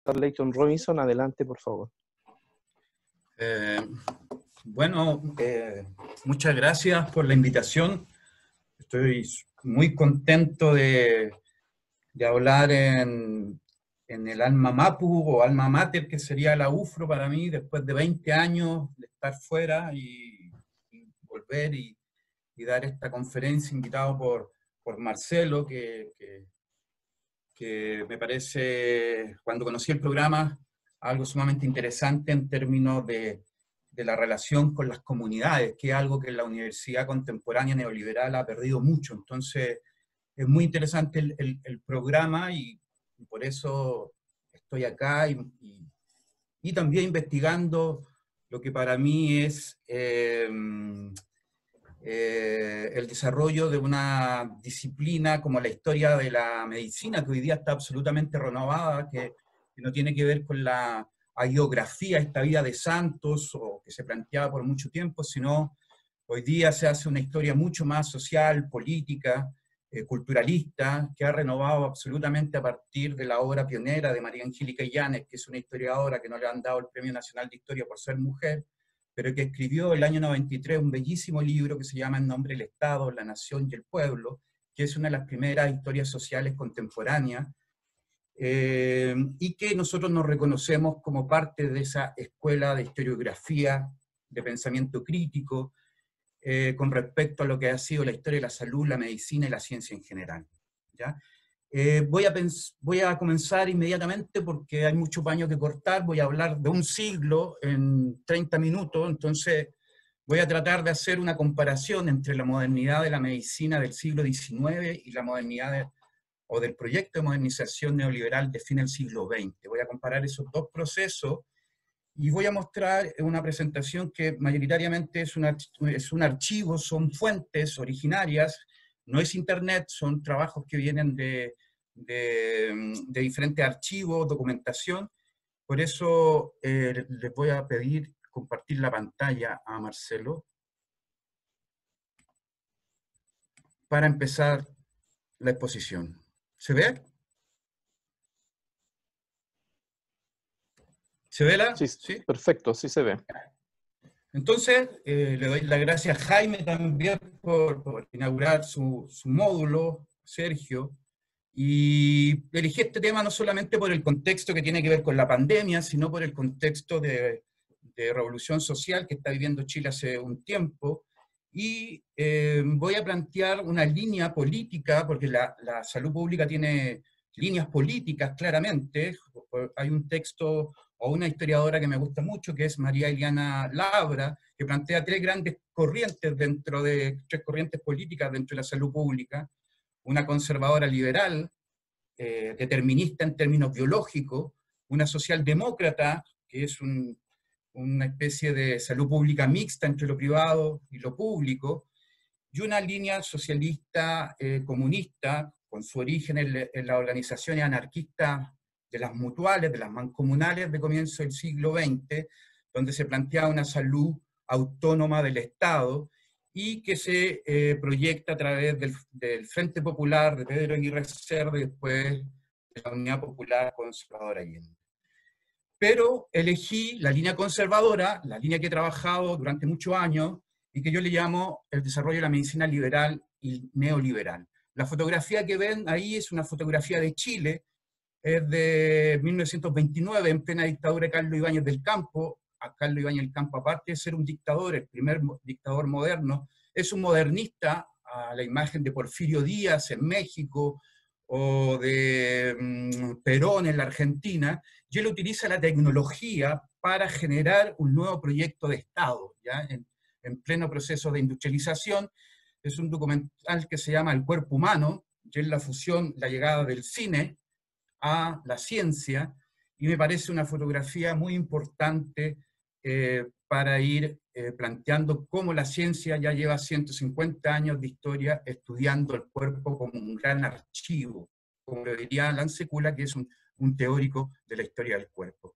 Dr. Layton Robinson, adelante, por favor. Bueno, muchas gracias por la invitación. Estoy muy contento de hablar en el Alma Mapu o Alma Mater, que sería la UFRO para mí, después de 20 años de estar fuera y volver y dar esta conferencia invitado por Marcelo, que me parece, cuando conocí el programa, algo sumamente interesante en términos de la relación con las comunidades, que es algo que la universidad contemporánea neoliberal ha perdido mucho. Entonces, es muy interesante el programa y por eso estoy acá y también investigando lo que para mí es el desarrollo de una disciplina como la historia de la medicina, que hoy día está absolutamente renovada, que no tiene que ver con la hagiografía, esta vida de santos, o que se planteaba por mucho tiempo, sino hoy día se hace una historia mucho más social, política, culturalista, que ha renovado absolutamente a partir de la obra pionera de María Angélica Illanes, que es una historiadora que no le han dado el Premio Nacional de Historia por ser mujer, pero que escribió el año 93 un bellísimo libro que se llama En nombre del Estado, la Nación y el Pueblo, que es una de las primeras historias sociales contemporáneas, y que nosotros nos reconocemos como parte de esa escuela de historiografía, de pensamiento crítico, con respecto a lo que ha sido la historia de la salud, la medicina y la ciencia en general. ¿Ya? Voy a comenzar inmediatamente porque hay mucho paño que cortar. Voy a hablar de un siglo en 30 minutos, entonces voy a tratar de hacer una comparación entre la modernidad de la medicina del siglo XIX y la modernidad o del proyecto de modernización neoliberal de fin del siglo XX. Voy a comparar esos dos procesos y voy a mostrar una presentación que mayoritariamente es un archivo, son fuentes originarias, no es internet, son trabajos que vienen de diferentes archivos, documentación. Por eso les voy a pedir compartir la pantalla a Marcelo para empezar la exposición. ¿Se ve? ¿Se ve la? Sí, ¿sí? Perfecto, sí se ve. Entonces, le doy las gracias a Jaime también por inaugurar su módulo, Sergio, y elegí este tema no solamente por el contexto que tiene que ver con la pandemia, sino por el contexto de revolución social que está viviendo Chile hace un tiempo, y voy a plantear una línea política, porque la salud pública tiene líneas políticas claramente. Hay un texto o una historiadora que me gusta mucho, que es María Eliana Labra, que plantea tres corrientes políticas dentro de la salud pública: una conservadora liberal, determinista en términos biológicos; una socialdemócrata, que es una especie de salud pública mixta entre lo privado y lo público; y una línea socialista comunista, con su origen en las organizaciones anarquistas de las mutuales, de las mancomunales de comienzo del siglo XX, donde se planteaba una salud autónoma del Estado y que se proyecta a través del Frente Popular de Pedro Aguirre Cerda y después de la Unidad Popular Conservadora Allende. Pero elegí la línea conservadora, la línea que he trabajado durante muchos años y que yo le llamo el desarrollo de la medicina liberal y neoliberal. La fotografía que ven ahí es una fotografía de Chile, es de 1929, en plena dictadura de Carlos Ibáñez del Campo. A Carlos Ibáñez del Campo, aparte de ser un dictador, el primer dictador moderno, es un modernista a la imagen de Porfirio Díaz en México o de Perón en la Argentina, y él utiliza la tecnología para generar un nuevo proyecto de Estado, ¿ya? En pleno proceso de industrialización. Es un documental que se llama El cuerpo humano, y es la fusión, la llegada del cine a la ciencia, y me parece una fotografía muy importante para ir planteando cómo la ciencia ya lleva 150 años de historia estudiando el cuerpo como un gran archivo, como lo diría Alan Sekula, que es un teórico de la historia del cuerpo.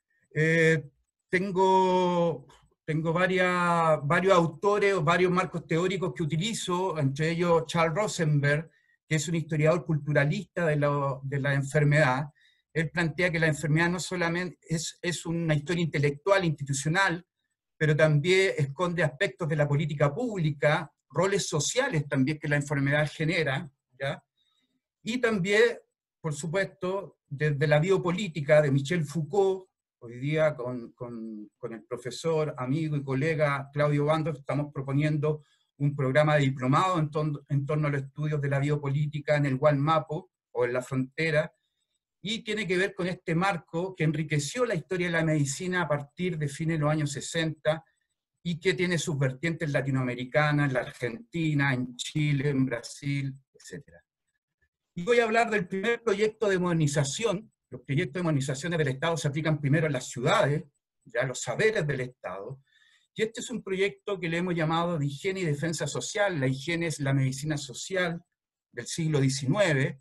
Tengo varios autores o varios marcos teóricos que utilizo, entre ellos Charles Rosenberg, que es un historiador culturalista de la enfermedad, Él plantea que la enfermedad no solamente es una historia intelectual, institucional, pero también esconde aspectos de la política pública, roles sociales también que la enfermedad genera, ¿ya? Y también, por supuesto, desde la biopolítica de Michel Foucault, hoy día con el profesor, amigo y colega Claudio Bando, estamos proponiendo un programa de diplomado en torno a los estudios de la biopolítica en el Gualmapo, o en la frontera, y tiene que ver con este marco que enriqueció la historia de la medicina a partir de fines de los años 60, y que tiene sus vertientes latinoamericanas, en la Argentina, en Chile, en Brasil, etc. Y voy a hablar del primer proyecto de modernización. Los proyectos de modernización del Estado se aplican primero en las ciudades, ya los saberes del Estado, y este es un proyecto que le hemos llamado de higiene y defensa social. La higiene es la medicina social del siglo XIX.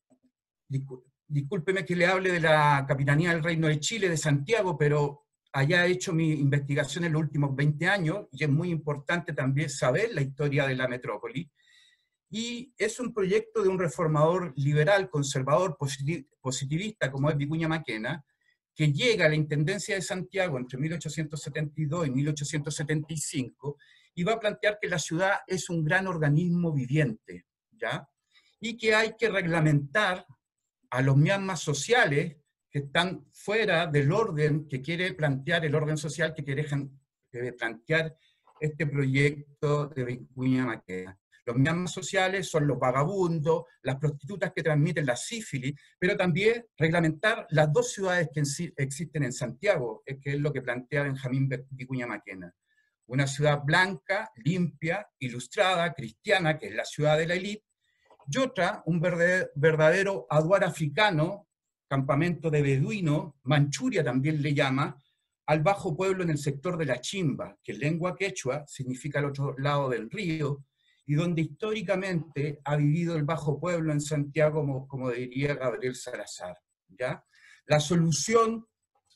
Discúlpeme que le hable de la Capitanía del Reino de Chile, de Santiago, pero allá he hecho mi investigación en los últimos 20 años, y es muy importante también saber la historia de la metrópoli. Y es un proyecto de un reformador liberal, conservador, positivista, como es Vicuña Maquena, que llega a la Intendencia de Santiago entre 1872 y 1875, y va a plantear que la ciudad es un gran organismo viviente, ¿ya? Y que hay que reglamentar a los miasmas sociales que están fuera del orden que quiere plantear, el orden social que quiere plantear este proyecto de Vicuña Maquena. Los miasmas sociales son los vagabundos, las prostitutas que transmiten la sífilis, pero también reglamentar las dos ciudades que existen en Santiago, que es lo que plantea Benjamín Vicuña Maquena. Una ciudad blanca, limpia, ilustrada, cristiana, que es la ciudad de la élite, y otra, un verdadero aduar africano, campamento de beduino, Manchuria también le llama, al bajo pueblo en el sector de la Chimba, que en lengua quechua significa al otro lado del río, y donde históricamente ha vivido el bajo pueblo en Santiago, como diría Gabriel Salazar, ¿ya? La solución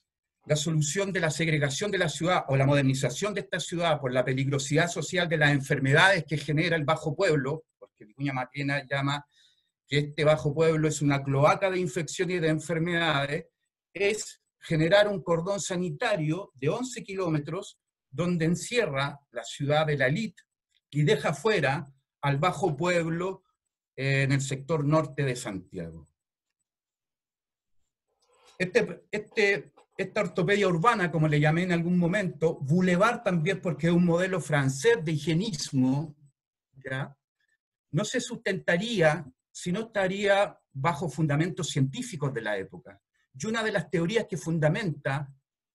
de la segregación de la ciudad, o la modernización de esta ciudad por la peligrosidad social de las enfermedades que genera el bajo pueblo, porque Vicuña Maquena llama que este bajo pueblo es una cloaca de infecciones y de enfermedades, es generar un cordón sanitario de 11 kilómetros donde encierra la ciudad de la élite y deja fuera al bajo pueblo en el sector norte de Santiago. Esta ortopedia urbana, como le llamé en algún momento, Boulevard también porque es un modelo francés de higienismo, ¿ya? No se sustentaría si no estaría bajo fundamentos científicos de la época. Y una de las teorías que fundamenta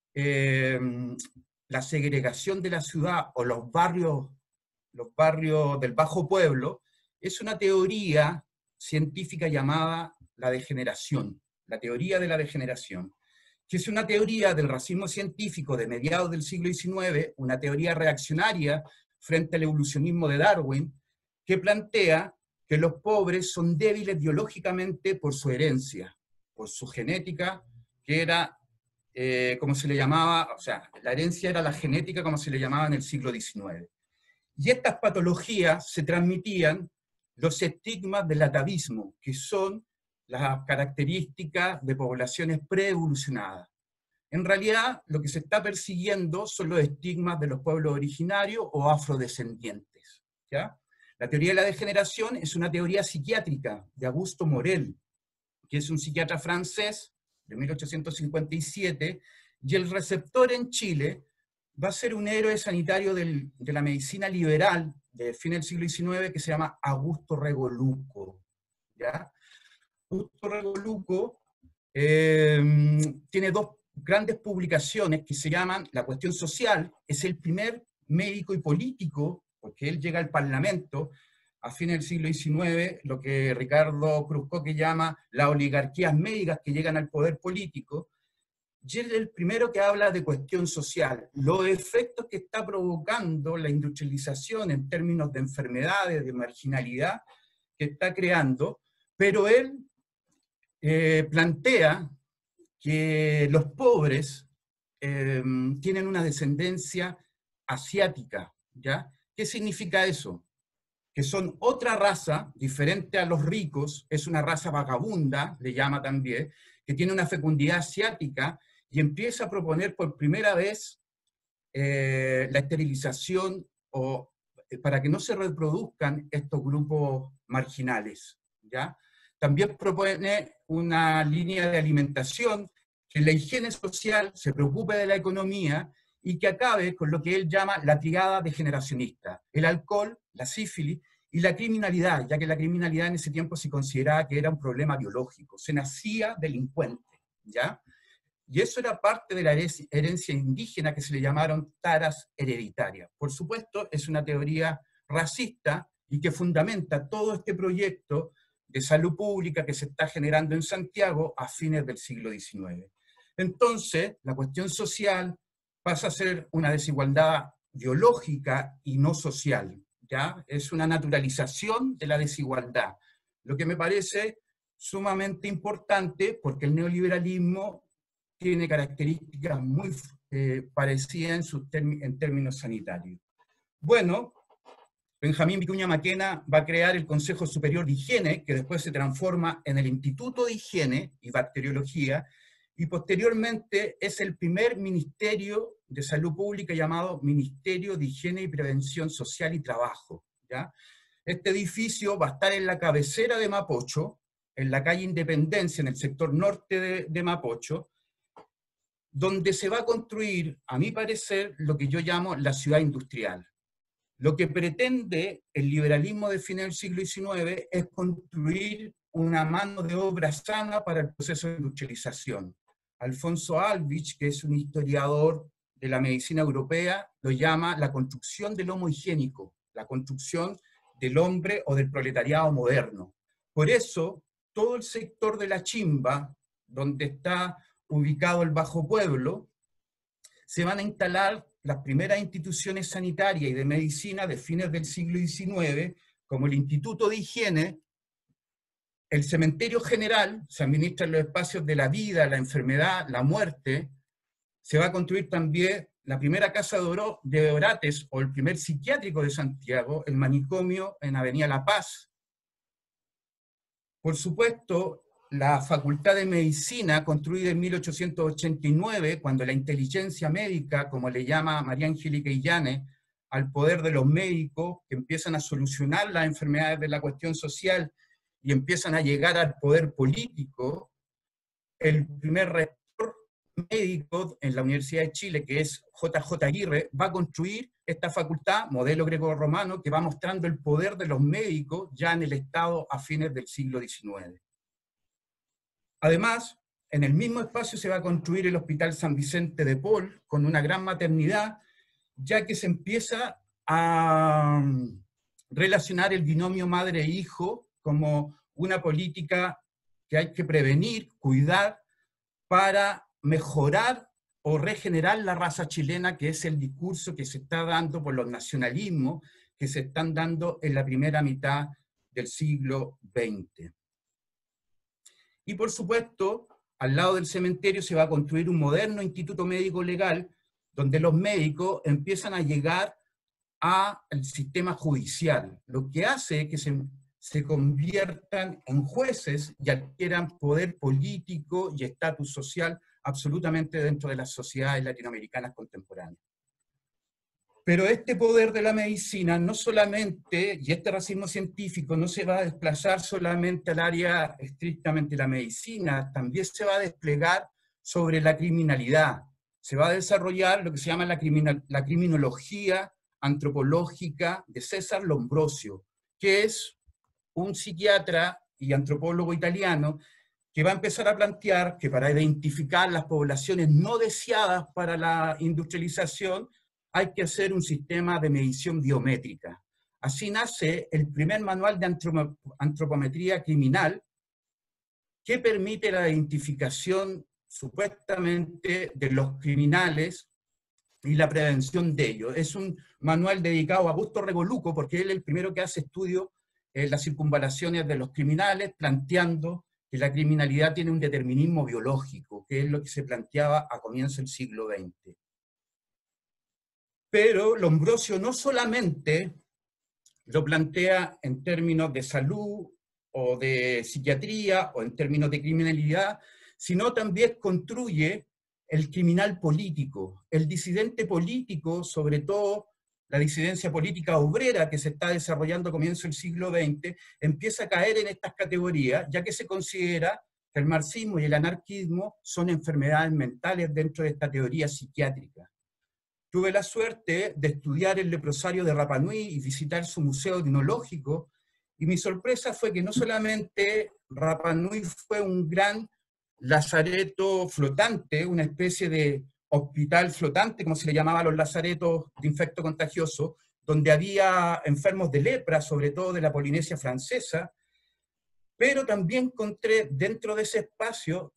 la segregación de la ciudad o los barrios del bajo pueblo es una teoría científica llamada la degeneración, la teoría de la degeneración, que es una teoría del racismo científico de mediados del siglo XIX, una teoría reaccionaria frente al evolucionismo de Darwin, que plantea que los pobres son débiles biológicamente por su herencia, por su genética, que era, como se le llamaba, o sea, la herencia era la genética como se le llamaba en el siglo XIX. Y estas patologías se transmitían los estigmas del atavismo, que son las características de poblaciones preevolucionadas. En realidad, lo que se está persiguiendo son los estigmas de los pueblos originarios o afrodescendientes, ¿ya? La teoría de la degeneración es una teoría psiquiátrica de Augusto Morel, que es un psiquiatra francés de 1857, y el receptor en Chile va a ser un héroe sanitario de la medicina liberal de fin del siglo XIX que se llama Augusto Regoluco, ¿ya? Augusto Regoluco tiene dos grandes publicaciones que se llaman La cuestión social, es el primer médico y político, porque él llega al Parlamento a fines del siglo XIX, lo que Ricardo Cruzcoque llama las oligarquías médicas que llegan al poder político, y es el primero que habla de cuestión social, los efectos que está provocando la industrialización en términos de enfermedades, de marginalidad que está creando, pero él plantea que los pobres tienen una descendencia asiática, ¿ya? ¿Qué significa eso? Que son otra raza, diferente a los ricos, es una raza vagabunda, le llama también, que tiene una fecundidad asiática y empieza a proponer por primera vez la esterilización para que no se reproduzcan estos grupos marginales, ¿ya? También propone una línea de alimentación, que la higiene social se preocupe de la economía y que acabe con lo que él llama la triada degeneracionista: el alcohol, la sífilis y la criminalidad, ya que la criminalidad en ese tiempo se consideraba que era un problema biológico, se nacía delincuente, ¿ya? Y eso era parte de la herencia indígena que se le llamaron taras hereditarias. Por supuesto, es una teoría racista y que fundamenta todo este proyecto de salud pública que se está generando en Santiago a fines del siglo XIX. Entonces, la cuestión social pasa a ser una desigualdad biológica y no social, ¿ya? Es una naturalización de la desigualdad, lo que me parece sumamente importante porque el neoliberalismo tiene características muy parecidas en términos sanitarios. Bueno, Benjamín Vicuña Maquena va a crear el Consejo Superior de Higiene, que después se transforma en el Instituto de Higiene y Bacteriología, y posteriormente es el primer ministerio de salud pública llamado Ministerio de Higiene y Prevención Social y Trabajo, ¿ya? Este edificio va a estar en la cabecera de Mapocho, en la calle Independencia, en el sector norte de Mapocho, donde se va a construir, a mi parecer, lo que yo llamo la ciudad industrial. Lo que pretende el liberalismo de fines del siglo XIX es construir una mano de obra sana para el proceso de industrialización. Alfonso Alvich, que es un historiador de la medicina europea, lo llama la construcción del homo higiénico, la construcción del hombre o del proletariado moderno. Por eso, todo el sector de la Chimba, donde está ubicado el Bajo Pueblo, se van a instalar las primeras instituciones sanitarias y de medicina de fines del siglo XIX, como el Instituto de Higiene, el cementerio general, se administran los espacios de la vida, la enfermedad, la muerte, se va a construir también la primera casa de Orates, o el primer psiquiátrico de Santiago, el manicomio en Avenida La Paz. Por supuesto, la Facultad de Medicina, construida en 1889, cuando la inteligencia médica, como le llama María Angélica Illanes, al poder de los médicos, que empiezan a solucionar las enfermedades de la cuestión social y empiezan a llegar al poder político, el primer rector médico en la Universidad de Chile, que es J.J. Aguirre, va a construir esta facultad, modelo greco-romano, que va mostrando el poder de los médicos ya en el Estado a fines del siglo XIX. Además, en el mismo espacio se va a construir el Hospital San Vicente de Paul, con una gran maternidad, ya que se empieza a relacionar el binomio madre-hijo como una política que hay que prevenir, cuidar, para mejorar o regenerar la raza chilena, que es el discurso que se está dando por los nacionalismos que se están dando en la primera mitad del siglo XX. Y por supuesto, al lado del cementerio se va a construir un moderno instituto médico legal, donde los médicos empiezan a llegar al sistema judicial, lo que hace que se conviertan en jueces y adquieran poder político y estatus social absolutamente dentro de las sociedades latinoamericanas contemporáneas. Pero este poder de la medicina no solamente, y este racismo científico no se va a desplazar solamente al área estrictamente de la medicina, también se va a desplegar sobre la criminalidad. Se va a desarrollar lo que se llama la criminología antropológica de César Lombrosio, que es un psiquiatra y antropólogo italiano que va a empezar a plantear que para identificar las poblaciones no deseadas para la industrialización hay que hacer un sistema de medición biométrica. Así nace el primer manual de antropometría criminal que permite la identificación supuestamente de los criminales y la prevención de ellos. Es un manual dedicado a Augusto Revoluco, porque él es el primero que hace estudio en las circunvalaciones de los criminales, planteando que la criminalidad tiene un determinismo biológico, que es lo que se planteaba a comienzos del siglo XX. Pero Lombrosio no solamente lo plantea en términos de salud o de psiquiatría o en términos de criminalidad, sino también construye el criminal político, el disidente político, sobre todo la disidencia política obrera que se está desarrollando a comienzos del siglo XX, empieza a caer en estas categorías, ya que se considera que el marxismo y el anarquismo son enfermedades mentales dentro de esta teoría psiquiátrica. Tuve la suerte de estudiar el leprosario de Rapa Nui y visitar su museo etnológico, y mi sorpresa fue que no solamente Rapa Nui fue un gran lazareto flotante, una especie de hospital flotante, como se le llamaba a los lazaretos de infecto contagioso, donde había enfermos de lepra, sobre todo de la Polinesia francesa, pero también encontré dentro de ese espacio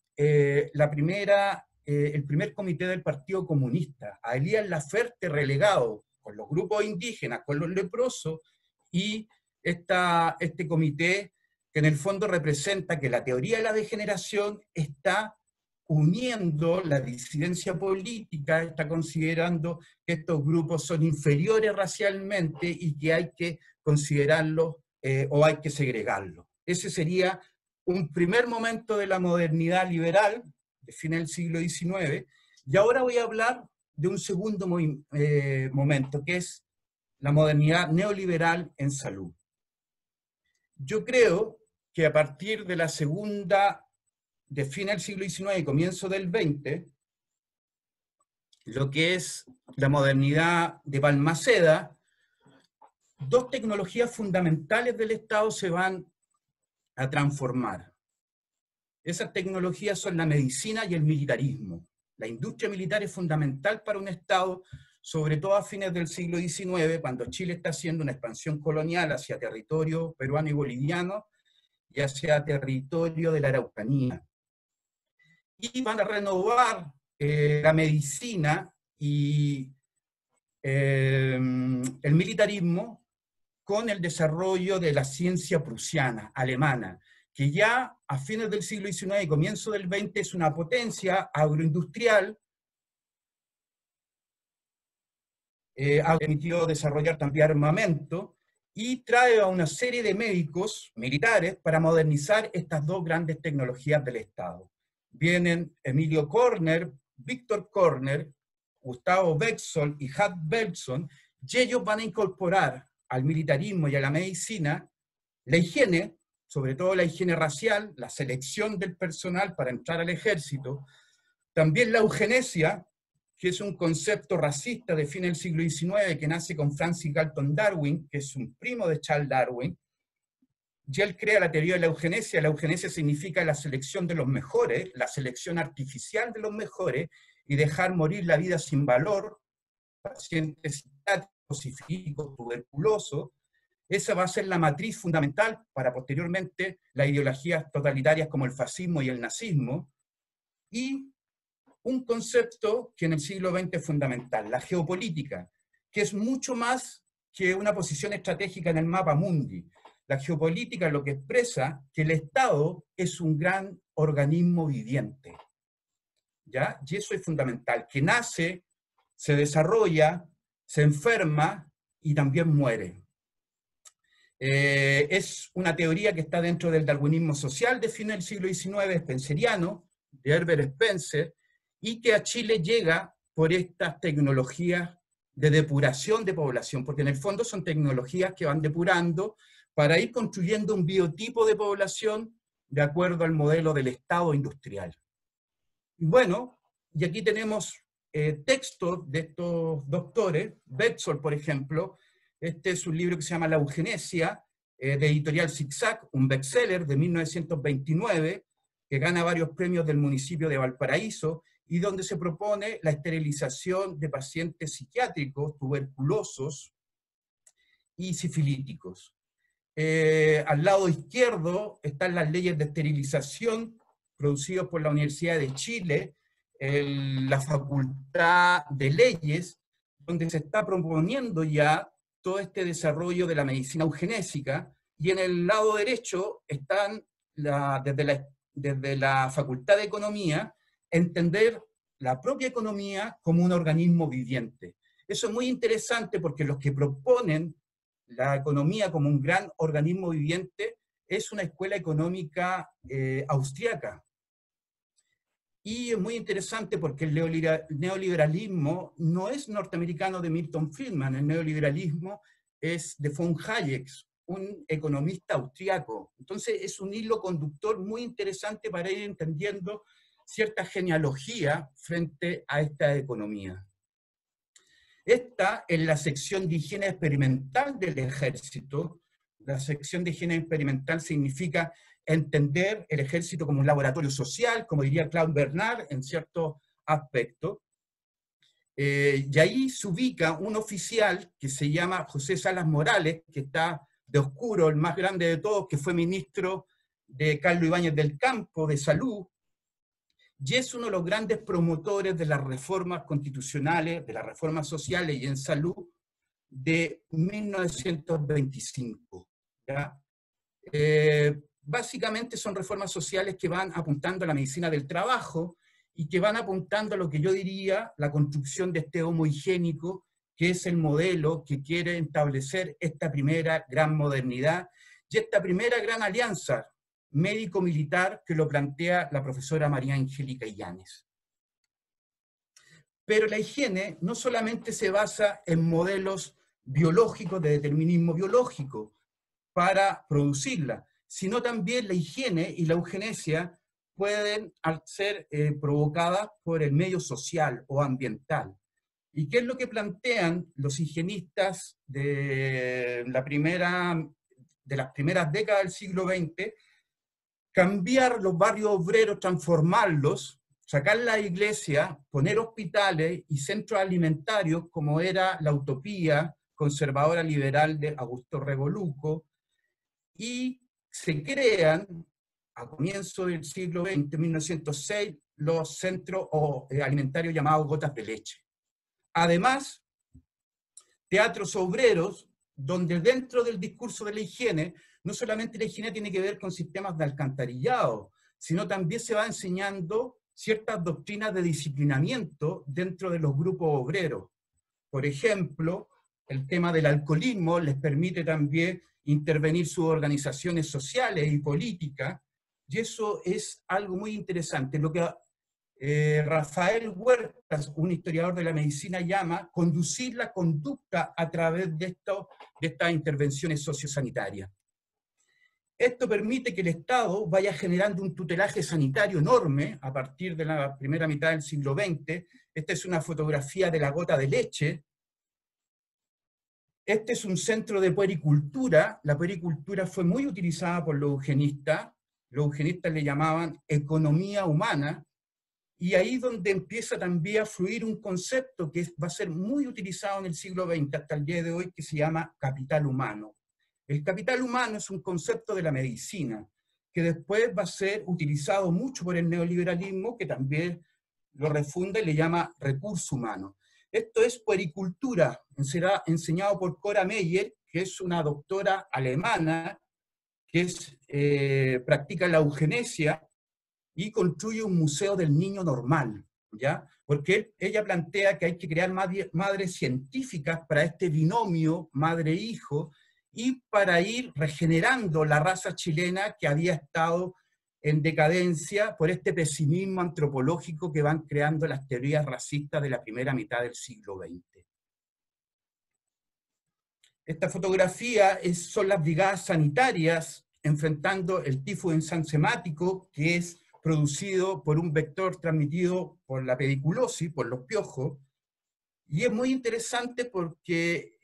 el primer comité del Partido Comunista, a Elías Laferte relegado con los grupos indígenas, con los leprosos, y este comité que en el fondo representa que la teoría de la degeneración está uniendo la disidencia política, está considerando que estos grupos son inferiores racialmente y que hay que considerarlos o hay que segregarlos. Ese sería un primer momento de la modernidad liberal, de fin del siglo XIX, y ahora voy a hablar de un segundo momento, que es la modernidad neoliberal en salud. Yo creo que a partir de la segunda, de fin del siglo XIX y comienzo del XX, lo que es la modernidad de Balmaceda, dos tecnologías fundamentales del Estado se van a transformar. Esas tecnologías son la medicina y el militarismo. La industria militar es fundamental para un Estado, sobre todo a fines del siglo XIX, cuando Chile está haciendo una expansión colonial hacia territorio peruano y boliviano y hacia territorio de la Araucanía. Y van a renovar la medicina y el militarismo con el desarrollo de la ciencia prusiana, alemana, que ya a fines del siglo XIX y comienzo del XX es una potencia agroindustrial, ha permitido desarrollar también armamento, y trae a una serie de médicos militares para modernizar estas dos grandes tecnologías del Estado. Vienen Emilio Körner, Víctor Körner, Gustavo Bexol y Hart Bergson, y ellos van a incorporar al militarismo y a la medicina la higiene, sobre todo la higiene racial, la selección del personal para entrar al ejército, también la eugenesia, que es un concepto racista de fin del siglo XIX que nace con Francis Galton Darwin, que es un primo de Charles Darwin, y él crea la teoría de la eugenesia. La eugenesia significa la selección de los mejores, la selección artificial de los mejores, y dejar morir la vida sin valor, pacientes psiquiátricos, sifílicos, tuberculosos. Esa va a ser la matriz fundamental para posteriormente las ideologías totalitarias como el fascismo y el nazismo. Y un concepto que en el siglo XX es fundamental, la geopolítica, que es mucho más que una posición estratégica en el mapa mundi. La geopolítica es lo que expresa que el Estado es un gran organismo viviente, ¿ya? Y eso es fundamental, que nace, se desarrolla, se enferma y también muere. Es una teoría que está dentro del darwinismo social de fin del siglo XIX, spenceriano, de Herbert Spencer, y que a Chile llega por estas tecnologías de depuración de población, porque en el fondo son tecnologías que van depurando para ir construyendo un biotipo de población de acuerdo al modelo del Estado industrial. Bueno, y aquí tenemos textos de estos doctores. Bexol, por ejemplo, este es un libro que se llama La eugenesia, de editorial Zigzag, un bestseller de 1929, que gana varios premios del municipio de Valparaíso, y donde se propone la esterilización de pacientes psiquiátricos, tuberculosos y sifilíticos. Al lado izquierdo están las leyes de esterilización producidas por la Universidad de Chile, la Facultad de Leyes, donde se está proponiendo ya todo este desarrollo de la medicina eugenésica, y en el lado derecho están desde la Facultad de Economía, entender la propia economía como un organismo viviente. Eso es muy interesante porque los que proponen la economía como un gran organismo viviente es una escuela económica austriaca. Y es muy interesante porque el neoliberalismo no es norteamericano de Milton Friedman, el neoliberalismo es de von Hayek, un economista austriaco. Entonces es un hilo conductor muy interesante para ir entendiendo cierta genealogía frente a esta economía. Esta es la sección de higiene experimental del ejército. La sección de higiene experimental significa entender el ejército como un laboratorio social, como diría Claude Bernard en ciertos aspectos. Y ahí se ubica un oficial que se llama José Salas Morales, que está de oscuro, el más grande de todos, que fue ministro de Carlos Ibáñez del Campo, de Salud, y es uno de los grandes promotores de las reformas constitucionales, de las reformas sociales y en salud de 1925. ¿Ya? Básicamente son reformas sociales que van apuntando a la medicina del trabajo y que van apuntando a lo que yo diría la construcción de este homo higiénico, que es el modelo que quiere establecer esta primera gran modernidad y esta primera gran alianza médico-militar que lo plantea la profesora María Angélica Illanes. Pero la higiene no solamente se basa en modelos biológicos, de determinismo biológico, para producirla, sino también la higiene y la eugenesia pueden ser provocadas por el medio social o ambiental. ¿Y qué es lo que plantean los higienistas de las primeras décadas del siglo XX? Cambiar los barrios obreros, transformarlos, sacar la iglesia, poner hospitales y centros alimentarios, como era la utopía conservadora liberal de Augusto Revoluco, y se crean, a comienzos del siglo XX, 1906, los centros alimentarios llamados gotas de leche. Además, teatros obreros, donde dentro del discurso de la higiene, no solamente la higiene tiene que ver con sistemas de alcantarillado, sino también se va enseñando ciertas doctrinas de disciplinamiento dentro de los grupos obreros. Por ejemplo, el tema del alcoholismo les permite también intervenir sus organizaciones sociales y políticas, y eso es algo muy interesante. Lo que Rafael Huertas, un historiador de la medicina, llama conducir la conducta a través de estas intervenciones sociosanitarias. Esto permite que el Estado vaya generando un tutelaje sanitario enorme a partir de la primera mitad del siglo XX. Esta es una fotografía de la gota de leche. Este es un centro de puericultura. La puericultura fue muy utilizada por los eugenistas. Los eugenistas le llamaban economía humana. Y ahí donde empieza también a fluir un concepto que va a ser muy utilizado en el siglo XX hasta el día de hoy, que se llama capital humano. El capital humano es un concepto de la medicina, que después va a ser utilizado mucho por el neoliberalismo, que también lo refunda y le llama recurso humano. Esto es puericultura, será enseñado por Cora Meyer, que es una doctora alemana, que practica la eugenesia, y construye un museo del niño normal, ¿ya? Porque ella plantea que hay que crear madres científicas para este binomio madre-hijo y para ir regenerando la raza chilena que había estado en decadencia por este pesimismo antropológico que van creando las teorías racistas de la primera mitad del siglo XX. Esta fotografía son las brigadas sanitarias enfrentando el tifo ensancemático, que es producido por un vector transmitido por la pediculosis, por los piojos, y es muy interesante porque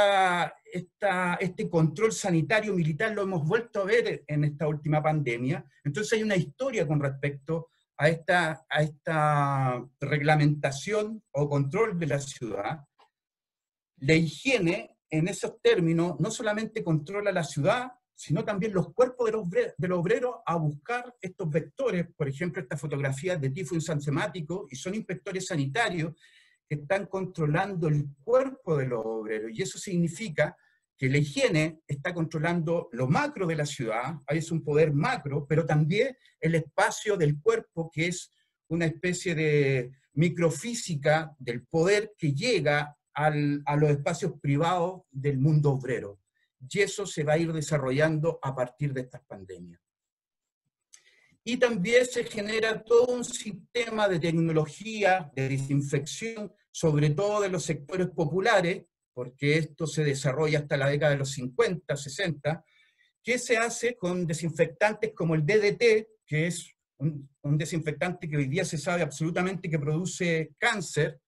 este control sanitario militar lo hemos vuelto a ver en esta última pandemia. Entonces hay una historia con respecto a esta reglamentación o control de la ciudad. La higiene, en esos términos, no solamente controla la ciudad, sino también los cuerpos de los obreros a buscar estos vectores. Por ejemplo, estas fotografías de tifo ensancemático, y son inspectores sanitarios que están controlando el cuerpo de los obreros, y eso significa que la higiene está controlando lo macro de la ciudad, ahí es un poder macro, pero también el espacio del cuerpo, que es una especie de microfísica del poder que llega a los espacios privados del mundo obrero. Y eso se va a ir desarrollando a partir de estas pandemias. Y también se genera todo un sistema de tecnología, de desinfección, sobre todo de los sectores populares, porque esto se desarrolla hasta la década de los 50, 60, que se hace con desinfectantes como el DDT, que es un desinfectante que hoy día se sabe absolutamente que produce cáncer.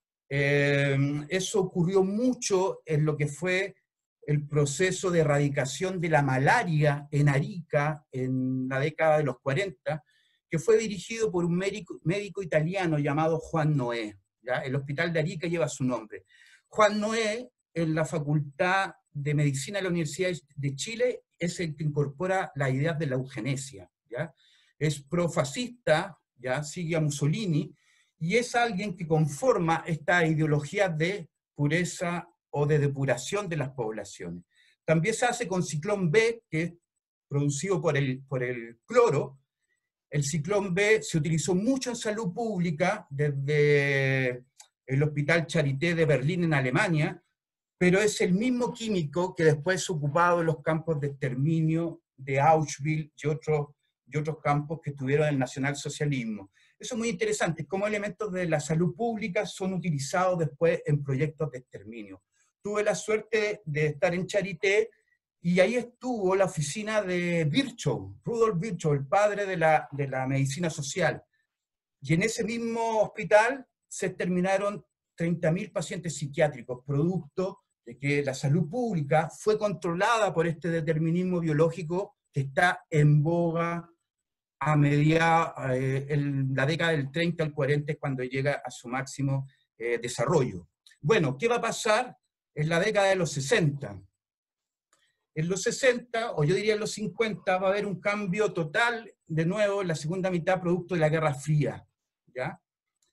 Eso ocurrió mucho en lo que fue el proceso de erradicación de la malaria en Arica en la década de los 40, que fue dirigido por un médico italiano llamado Juan Noé. ¿Ya? El hospital de Arica lleva su nombre. Juan Noé, en la Facultad de Medicina de la Universidad de Chile, es el que incorpora las ideas de la eugenesia. ¿Ya? Es profascista, ¿ya? Sigue a Mussolini, y es alguien que conforma esta ideología de pureza o de depuración de las poblaciones. También se hace con ciclón B, que es producido por el cloro. El ciclón B se utilizó mucho en salud pública, desde el Hospital Charité de Berlín en Alemania, pero es el mismo químico que después es ocupado en los campos de exterminio de Auschwitz y otros campos que estuvieron en el nacionalsocialismo. Eso es muy interesante, cómo elementos de la salud pública son utilizados después en proyectos de exterminio. Tuve la suerte de estar en Charité y ahí estuvo la oficina de Virchow, Rudolf Virchow, el padre de la medicina social. Y en ese mismo hospital se exterminaron 30.000 pacientes psiquiátricos, producto de que la salud pública fue controlada por este determinismo biológico que está en boga a en la década del 30 al 40, cuando llega a su máximo desarrollo. Bueno, ¿qué va a pasar en la década de los 60? En los 60, o yo diría en los 50, va a haber un cambio total, de nuevo, en la segunda mitad, producto de la Guerra Fría. ¿Ya?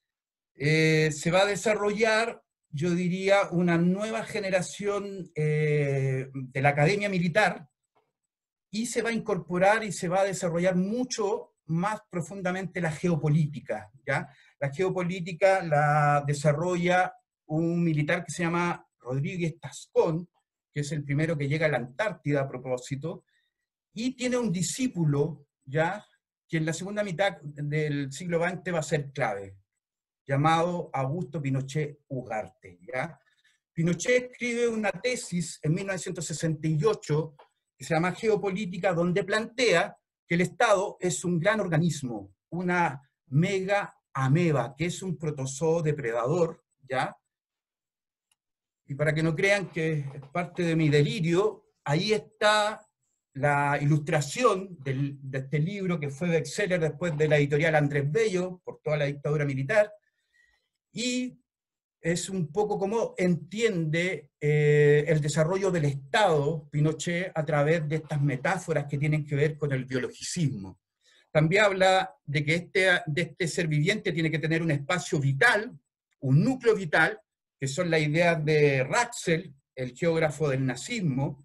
Se va a desarrollar, yo diría, una nueva generación de la academia militar, y se va a incorporar y se va a desarrollar mucho más profundamente la geopolítica. ¿Ya? La geopolítica la desarrolla un militar que se llama Rodríguez Tascón, que es el primero que llega a la Antártida a propósito, y tiene un discípulo, ¿ya?, que en la segunda mitad del siglo XX va a ser clave, llamado Augusto Pinochet Ugarte. ¿Ya? Pinochet escribe una tesis en 1968 que se llama Geopolítica, donde plantea que el Estado es un gran organismo, una mega ameba, que es un protozoo depredador, ¿ya? Y para que no crean que es parte de mi delirio, ahí está la ilustración de este libro que fue bestseller después de la editorial Andrés Bello, por toda la dictadura militar, y es un poco como entiende el desarrollo del Estado Pinochet a través de estas metáforas que tienen que ver con el biologicismo. También habla de que este ser viviente tiene que tener un espacio vital, un núcleo vital, que son las ideas de Ratzel, el geógrafo del nazismo,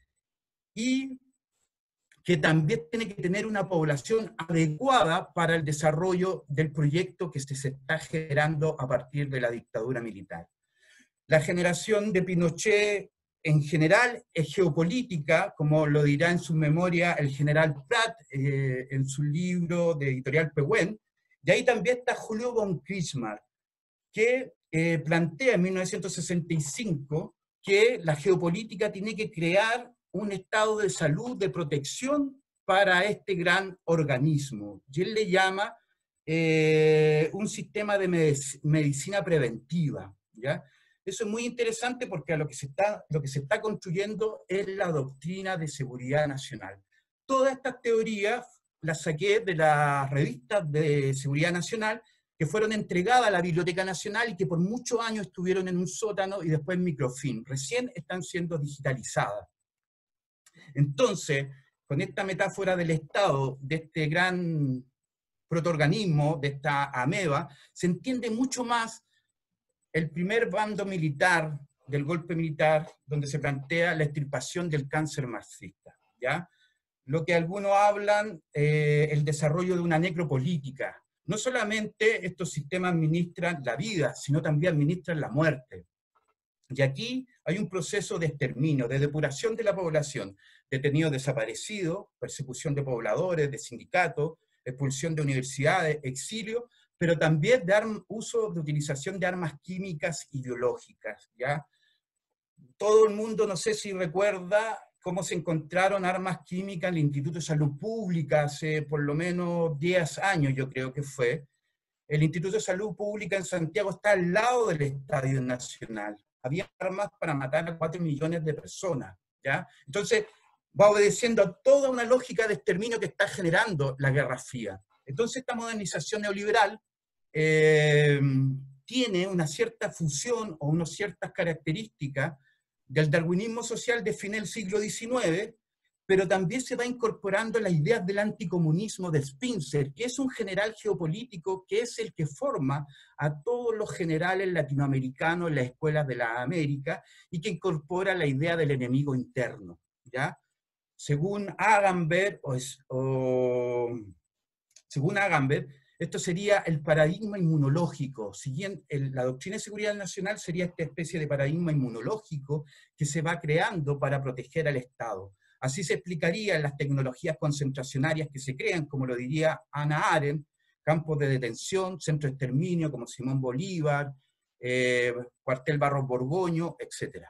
y que también tiene que tener una población adecuada para el desarrollo del proyecto que se está generando a partir de la dictadura militar. La generación de Pinochet en general es geopolítica, como lo dirá en su memoria el general Pratt en su libro de editorial Pehuen, y ahí también está Julio von Kretschmer, que plantea en 1965 que la geopolítica tiene que crear un estado de salud, de protección para este gran organismo. Y él le llama un sistema de medicina preventiva. ¿Ya? Eso es muy interesante porque lo que se está construyendo es la doctrina de seguridad nacional. Todas estas teorías las saqué de las revistas de seguridad nacional que fueron entregadas a la Biblioteca Nacional y que por muchos años estuvieron en un sótano y después en microfilm. Recién están siendo digitalizadas. Entonces, con esta metáfora del Estado, de este gran protoorganismo, de esta ameba, se entiende mucho más el primer bando militar del golpe militar, donde se plantea la extirpación del cáncer marxista. ¿Ya? Lo que algunos hablan, el desarrollo de una necropolítica. No solamente estos sistemas administran la vida, sino también administran la muerte. Y aquí hay un proceso de exterminio, de depuración de la población, detenidos desaparecidos, persecución de pobladores, de sindicatos, expulsión de universidades, exilio, pero también de uso de utilización de armas químicas y biológicas, ¿ya? Todo el mundo, no sé si recuerda cómo se encontraron armas químicas en el Instituto de Salud Pública hace por lo menos 10 años, yo creo que fue. El Instituto de Salud Pública en Santiago está al lado del Estadio Nacional. Había armas para matar a 4 millones de personas, ¿ya? Entonces, va obedeciendo a toda una lógica de exterminio que está generando la Guerra Fría. Entonces, esta modernización neoliberal tiene una cierta fusión o unas ciertas características del darwinismo social de fin del siglo XIX, pero también se va incorporando las ideas del anticomunismo de Spencer, que es un general geopolítico que es el que forma a todos los generales latinoamericanos en las escuelas de la América y que incorpora la idea del enemigo interno, ¿ya? Según Agamben, esto sería el paradigma inmunológico. La doctrina de seguridad nacional sería esta especie de paradigma inmunológico que se va creando para proteger al Estado. Así se explicaría en las tecnologías concentracionarias que se crean, como lo diría Hannah Arendt, campos de detención, centro de exterminio como Simón Bolívar, cuartel Barros Borgoño, etc.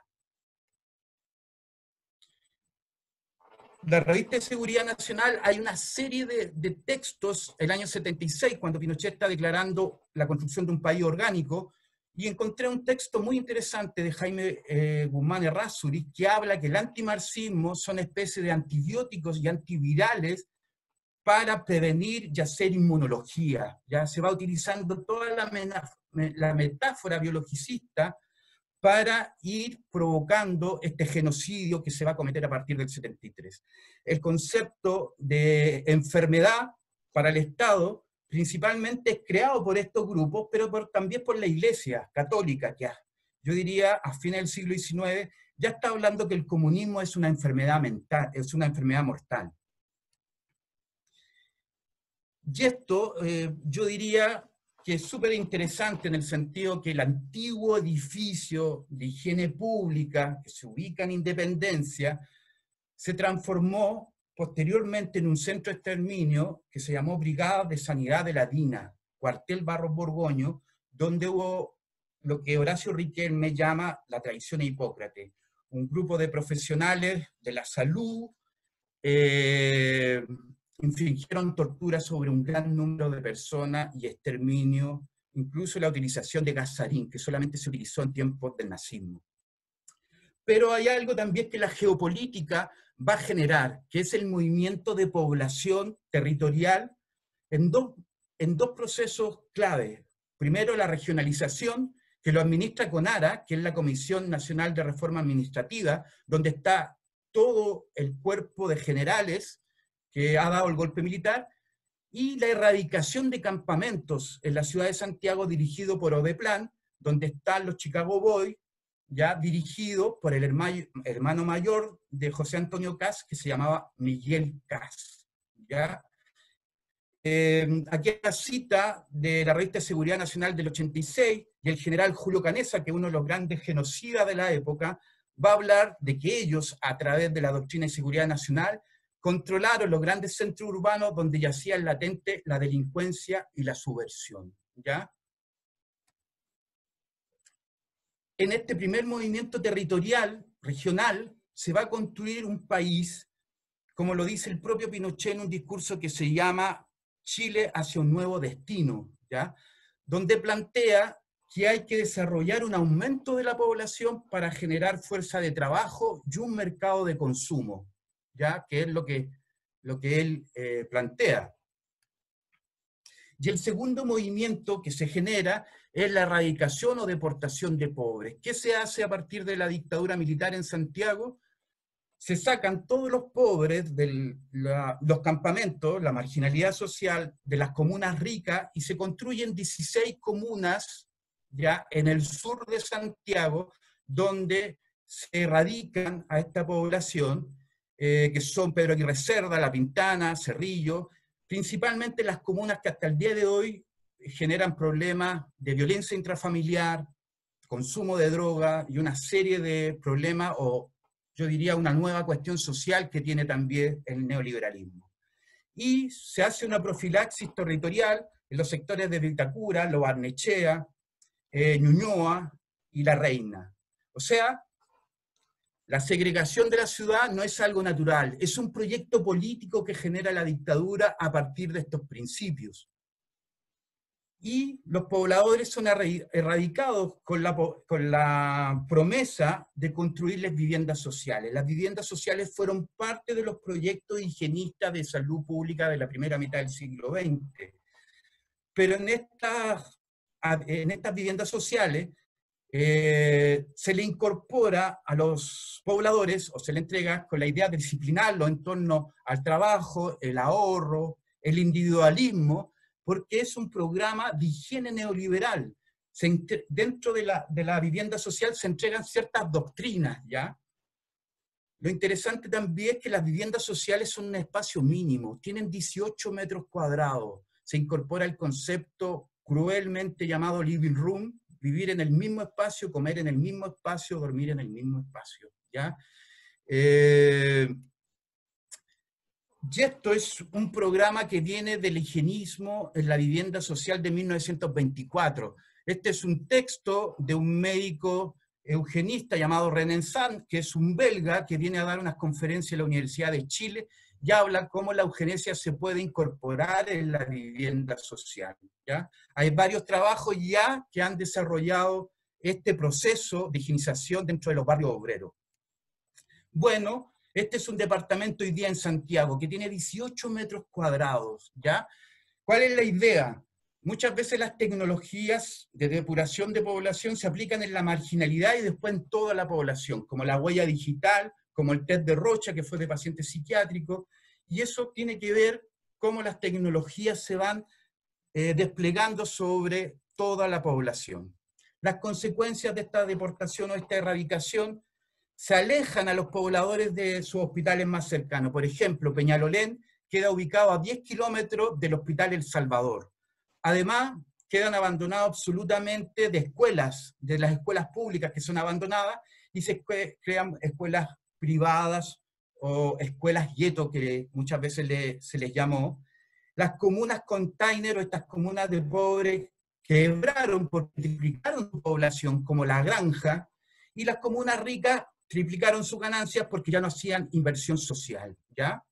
La revista de Seguridad Nacional, hay una serie de textos, el año 76, cuando Pinochet está declarando la construcción de un país orgánico, y encontré un texto muy interesante de Jaime Guzmán Errázuriz, que habla que el antimarxismo son especies de antibióticos y antivirales para prevenir y hacer inmunología. Ya se va utilizando toda la metáfora biologicista para ir provocando este genocidio que se va a cometer a partir del 73. El concepto de enfermedad para el Estado principalmente es creado por estos grupos, pero también por la Iglesia católica, que yo diría a fines del siglo XIX ya está hablando que el comunismo es una enfermedad mental, es una enfermedad mortal. Y esto yo diría que es súper interesante en el sentido que el antiguo edificio de higiene pública, que se ubica en Independencia, se transformó posteriormente en un centro de exterminio que se llamó Brigada de Sanidad de la DINA, cuartel Barros Borgoño, donde hubo lo que Horacio Riquelme llama la traición a Hipócrates, un grupo de profesionales de la salud, infligieron tortura sobre un gran número de personas y exterminio, incluso la utilización de gas sarín, que solamente se utilizó en tiempos del nazismo. Pero hay algo también que la geopolítica va a generar, que es el movimiento de población territorial en dos procesos clave. Primero, la regionalización, que lo administra CONARA, que es la Comisión Nacional de Reforma Administrativa, donde está todo el cuerpo de generales que ha dado el golpe militar, y la erradicación de campamentos en la ciudad de Santiago dirigido por Odeplan, donde están los Chicago Boys, ya dirigido por el hermano mayor de José Antonio Kast, que se llamaba Miguel Kast. ¿Ya? Aquí hay una cita de la revista de Seguridad Nacional del 86, y el general Julio Canessa, que es uno de los grandes genocidas de la época, va a hablar de que ellos, a través de la doctrina de seguridad nacional, controlaron los grandes centros urbanos donde yacían latente la delincuencia y la subversión. ¿Ya? En este primer movimiento territorial, regional, se va a construir un país, como lo dice el propio Pinochet en un discurso que se llama Chile hacia un nuevo destino, ¿ya? Donde plantea que hay que desarrollar un aumento de la población para generar fuerza de trabajo y un mercado de consumo, ¿ya? Que es lo que él plantea. Y el segundo movimiento que se genera es la erradicación o deportación de pobres. ¿Qué se hace a partir de la dictadura militar en Santiago? Se sacan todos los pobres de los campamentos, la marginalidad social de las comunas ricas, y se construyen 16 comunas ya en el sur de Santiago, donde se erradican a esta población, que son Pedro Aguirre Cerda, La Pintana, Cerrillo, principalmente las comunas que hasta el día de hoy generan problemas de violencia intrafamiliar, consumo de droga y una serie de problemas, o yo diría una nueva cuestión social que tiene también el neoliberalismo. y se hace una profilaxis territorial en los sectores de Vitacura, Lo Barnechea, Ñuñoa y La Reina. O sea, la segregación de la ciudad no es algo natural, es un proyecto político que genera la dictadura a partir de estos principios. Y los pobladores son erradicados con la promesa de construirles viviendas sociales. Las viviendas sociales fueron parte de los proyectos higienistas de salud pública de la primera mitad del siglo XX. Pero en estas viviendas sociales se le incorpora a los pobladores, o se le entrega con la idea de disciplinarlos en torno al trabajo, el ahorro, el individualismo, porque es un programa de higiene neoliberal. Dentro de la vivienda social se entregan ciertas doctrinas, ¿ya? Lo interesante también es que las viviendas sociales son un espacio mínimo, tienen 18 metros cuadrados. Se incorpora el concepto cruelmente llamado living room, vivir en el mismo espacio, comer en el mismo espacio, dormir en el mismo espacio, ¿ya? Y esto es un programa que viene del higienismo en la vivienda social de 1924. Este es un texto de un médico eugenista llamado René Sand, que es un belga que viene a dar unas conferencias en la Universidad de Chile y habla cómo la eugenesia se puede incorporar en la vivienda social, ¿ya? Hay varios trabajos ya que han desarrollado este proceso de higienización dentro de los barrios obreros. Bueno, este es un departamento hoy día en Santiago que tiene 18 metros cuadrados, ¿ya? ¿Cuál es la idea? Muchas veces las tecnologías de depuración de población se aplican en la marginalidad y después en toda la población, como la huella digital, como el test de Rocha, que fue de pacientes psiquiátricos, y eso tiene que ver cómo las tecnologías se van desplegando sobre toda la población. Las consecuencias de esta deportación o esta erradicación se alejan a los pobladores de sus hospitales más cercanos. Por ejemplo, Peñalolén queda ubicado a 10 kilómetros del Hospital El Salvador. Además, quedan abandonados absolutamente de las escuelas públicas que son abandonadas, y se crean escuelas privadas o escuelas gueto, que muchas veces se les llamó. Las comunas container o estas comunas de pobres quebraron porque triplicaron su población, como La Granja, y las comunas ricas triplicaron sus ganancias porque ya no hacían inversión social, ¿ya?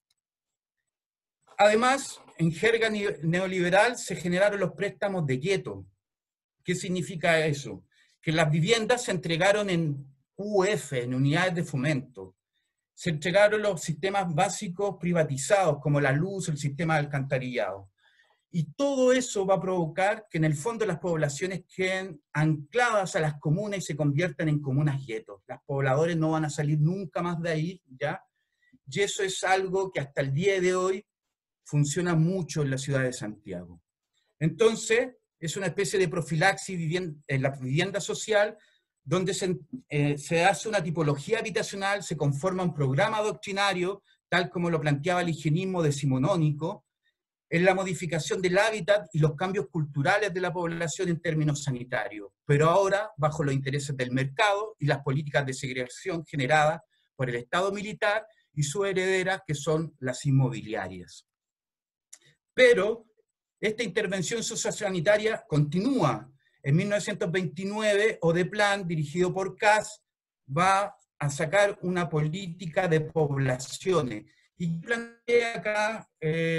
Además, en jerga neoliberal se generaron los préstamos de gueto. ¿Qué significa eso? Que las viviendas se entregaron en UF, en unidades de fomento. Se entregaron los sistemas básicos privatizados, como la luz, el sistema de alcantarillado. Y todo eso va a provocar que en el fondo las poblaciones queden ancladas a las comunas y se conviertan en comunas guetos. Los pobladores no van a salir nunca más de ahí, ¿ya? Y eso es algo que hasta el día de hoy funciona mucho en la ciudad de Santiago. Entonces, es una especie de profilaxis en la vivienda social, donde se hace una tipología habitacional, se conforma un programa doctrinario, tal como lo planteaba el higienismo decimonónico, en la modificación del hábitat y los cambios culturales de la población en términos sanitarios, pero ahora bajo los intereses del mercado y las políticas de segregación generadas por el Estado militar y sus herederas, que son las inmobiliarias. Pero esta intervención sociosanitaria continúa. En 1929, Odeplan, dirigido por Kass, va a sacar una política de poblaciones. Y plantea acá,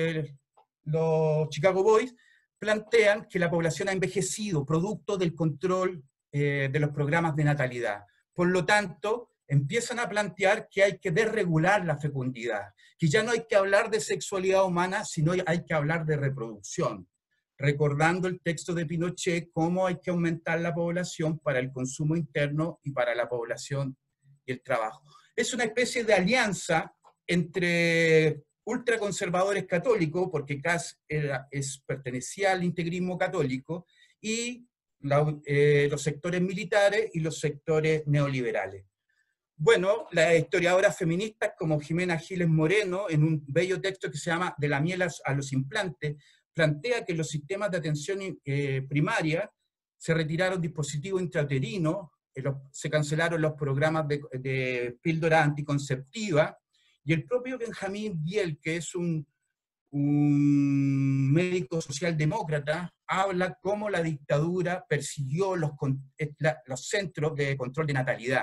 los Chicago Boys plantean que la población ha envejecido, producto del control de los programas de natalidad. Por lo tanto, empiezan a plantear que hay que desregular la fecundidad, que ya no hay que hablar de sexualidad humana, sino hay que hablar de reproducción, recordando el texto de Pinochet, cómo hay que aumentar la población para el consumo interno y para la población y el trabajo. Es una especie de alianza entre ultraconservadores católicos, porque Kass pertenecía al integrismo católico, y los sectores militares y los sectores neoliberales. Bueno, las historiadoras feministas como Jimena Giles Moreno, en un bello texto que se llama De la miel a los implantes, plantea que en los sistemas de atención primaria se retiraron dispositivos intrauterinos, se cancelaron los programas de píldora anticonceptiva, y el propio Benjamín Biel, que es un un médico socialdemócrata, habla cómo la dictadura persiguió los centros de control de natalidad.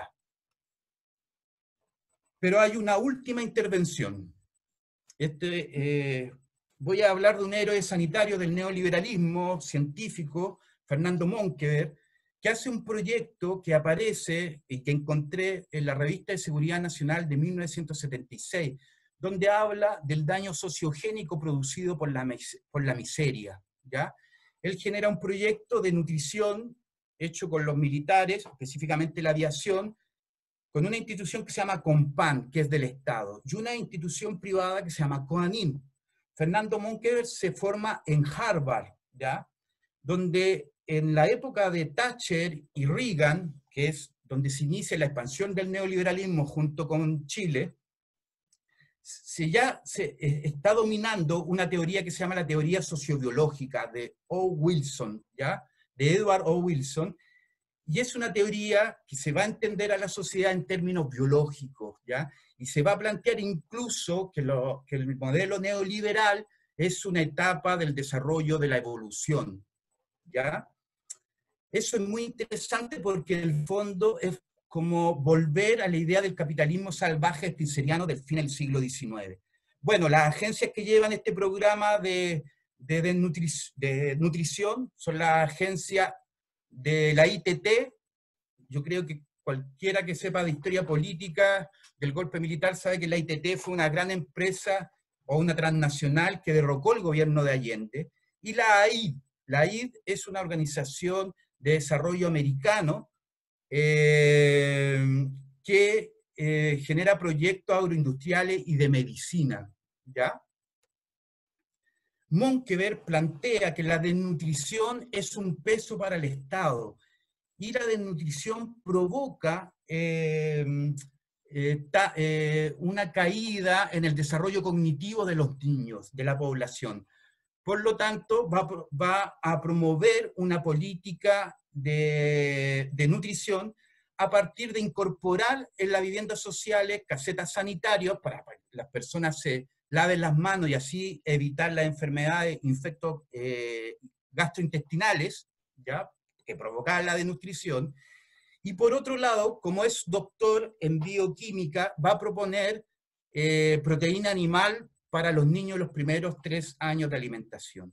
Pero hay una última intervención. Voy a hablar de un héroe sanitario del neoliberalismo científico, Fernando Monkever, que hace un proyecto que aparece y que encontré en la Revista de Seguridad Nacional de 1976, donde habla del daño sociogénico producido por la miseria, ¿ya? Él genera un proyecto de nutrición hecho con los militares, específicamente la aviación, con una institución que se llama CONPAN, que es del Estado, y una institución privada que se llama CONANIM. Fernando Monkever se forma en Harvard, ¿ya? Donde en la época de Thatcher y Reagan, que es donde se inicia la expansión del neoliberalismo junto con Chile, se está dominando una teoría que se llama la teoría sociobiológica de O. Wilson, ¿ya? De Edward O. Wilson, y es una teoría que se va a entender a la sociedad en términos biológicos, ¿ya? Y se va a plantear incluso que el modelo neoliberal es una etapa del desarrollo de la evolución, ¿ya? Eso es muy interesante porque en el fondo es como volver a la idea del capitalismo salvaje spenceriano del fin del siglo XIX. Bueno, las agencias que llevan este programa de nutrición son la agencia de la ITT. Yo creo que cualquiera que sepa de historia política del golpe militar sabe que la ITT fue una gran empresa o una transnacional que derrocó el gobierno de Allende. Y la AID. La AID es una organización de desarrollo americano que genera proyectos agroindustriales y de medicina, ¿ya? Monkever plantea que la desnutrición es un peso para el Estado y la desnutrición provoca una caída en el desarrollo cognitivo de los niños, de la población. Por lo tanto, va a promover una política de nutrición a partir de incorporar en las viviendas sociales casetas sanitarias para que las personas se laven las manos y así evitar las enfermedades, infectos gastrointestinales, ¿ya? Que provocan la desnutrición. Y por otro lado, como es doctor en bioquímica, va a proponer proteína animal para los niños los primeros 3 años de alimentación.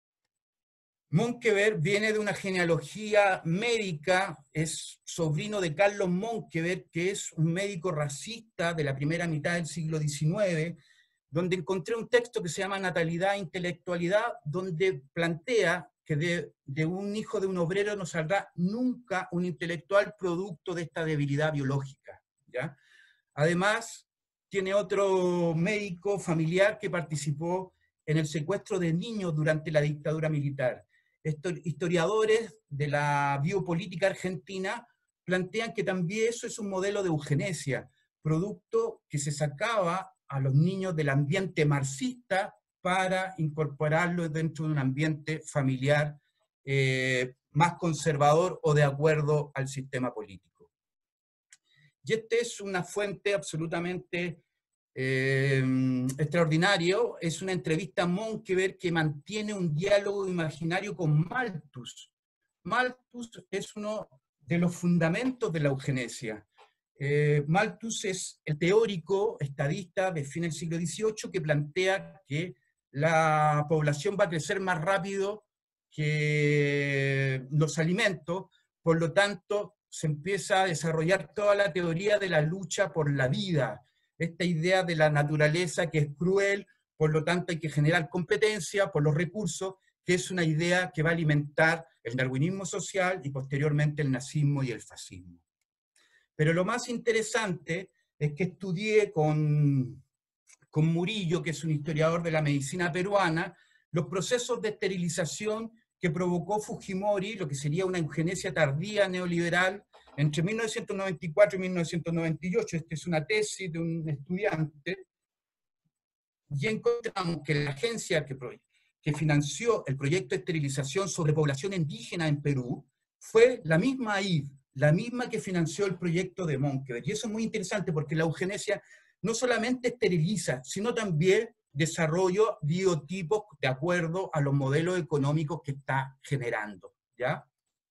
Monkever viene de una genealogía médica, es sobrino de Carlos Monkever, que es un médico racista de la primera mitad del siglo XIX, donde encontré un texto que se llama Natalidad e Intelectualidad, donde plantea que de un hijo de un obrero no saldrá nunca un intelectual producto de esta debilidad biológica, ¿ya? Además, tiene otro médico familiar que participó en el secuestro de niños durante la dictadura militar. Estos historiadores de la biopolítica argentina plantean que también eso es un modelo de eugenesia, producto que se sacaba a los niños del ambiente marxista para incorporarlos dentro de un ambiente familiar más conservador o de acuerdo al sistema político. Y esta es una fuente absolutamente extraordinario, es una entrevista a Monkever que mantiene un diálogo imaginario con Malthus. Malthus es uno de los fundamentos de la eugenesia. Malthus es el teórico estadista de fin del siglo XVIII que plantea que la población va a crecer más rápido que los alimentos, por lo tanto se empieza a desarrollar toda la teoría de la lucha por la vida, esta idea de la naturaleza que es cruel, por lo tanto hay que generar competencia por los recursos, que es una idea que va a alimentar el darwinismo social y posteriormente el nazismo y el fascismo. Pero lo más interesante es que estudié con Murillo, que es un historiador de la medicina peruana, los procesos de esterilización que provocó Fujimori, lo que sería una eugenesia tardía neoliberal, entre 1994 y 1998. Esta es una tesis de un estudiante, y encontramos que la agencia que financió el proyecto de esterilización sobre población indígena en Perú fue la misma AID, la misma que financió el proyecto de Monkever. Y eso es muy interesante porque la eugenesia no solamente esteriliza, sino también desarrollo biotipos de acuerdo a los modelos económicos que está generando, ¿ya?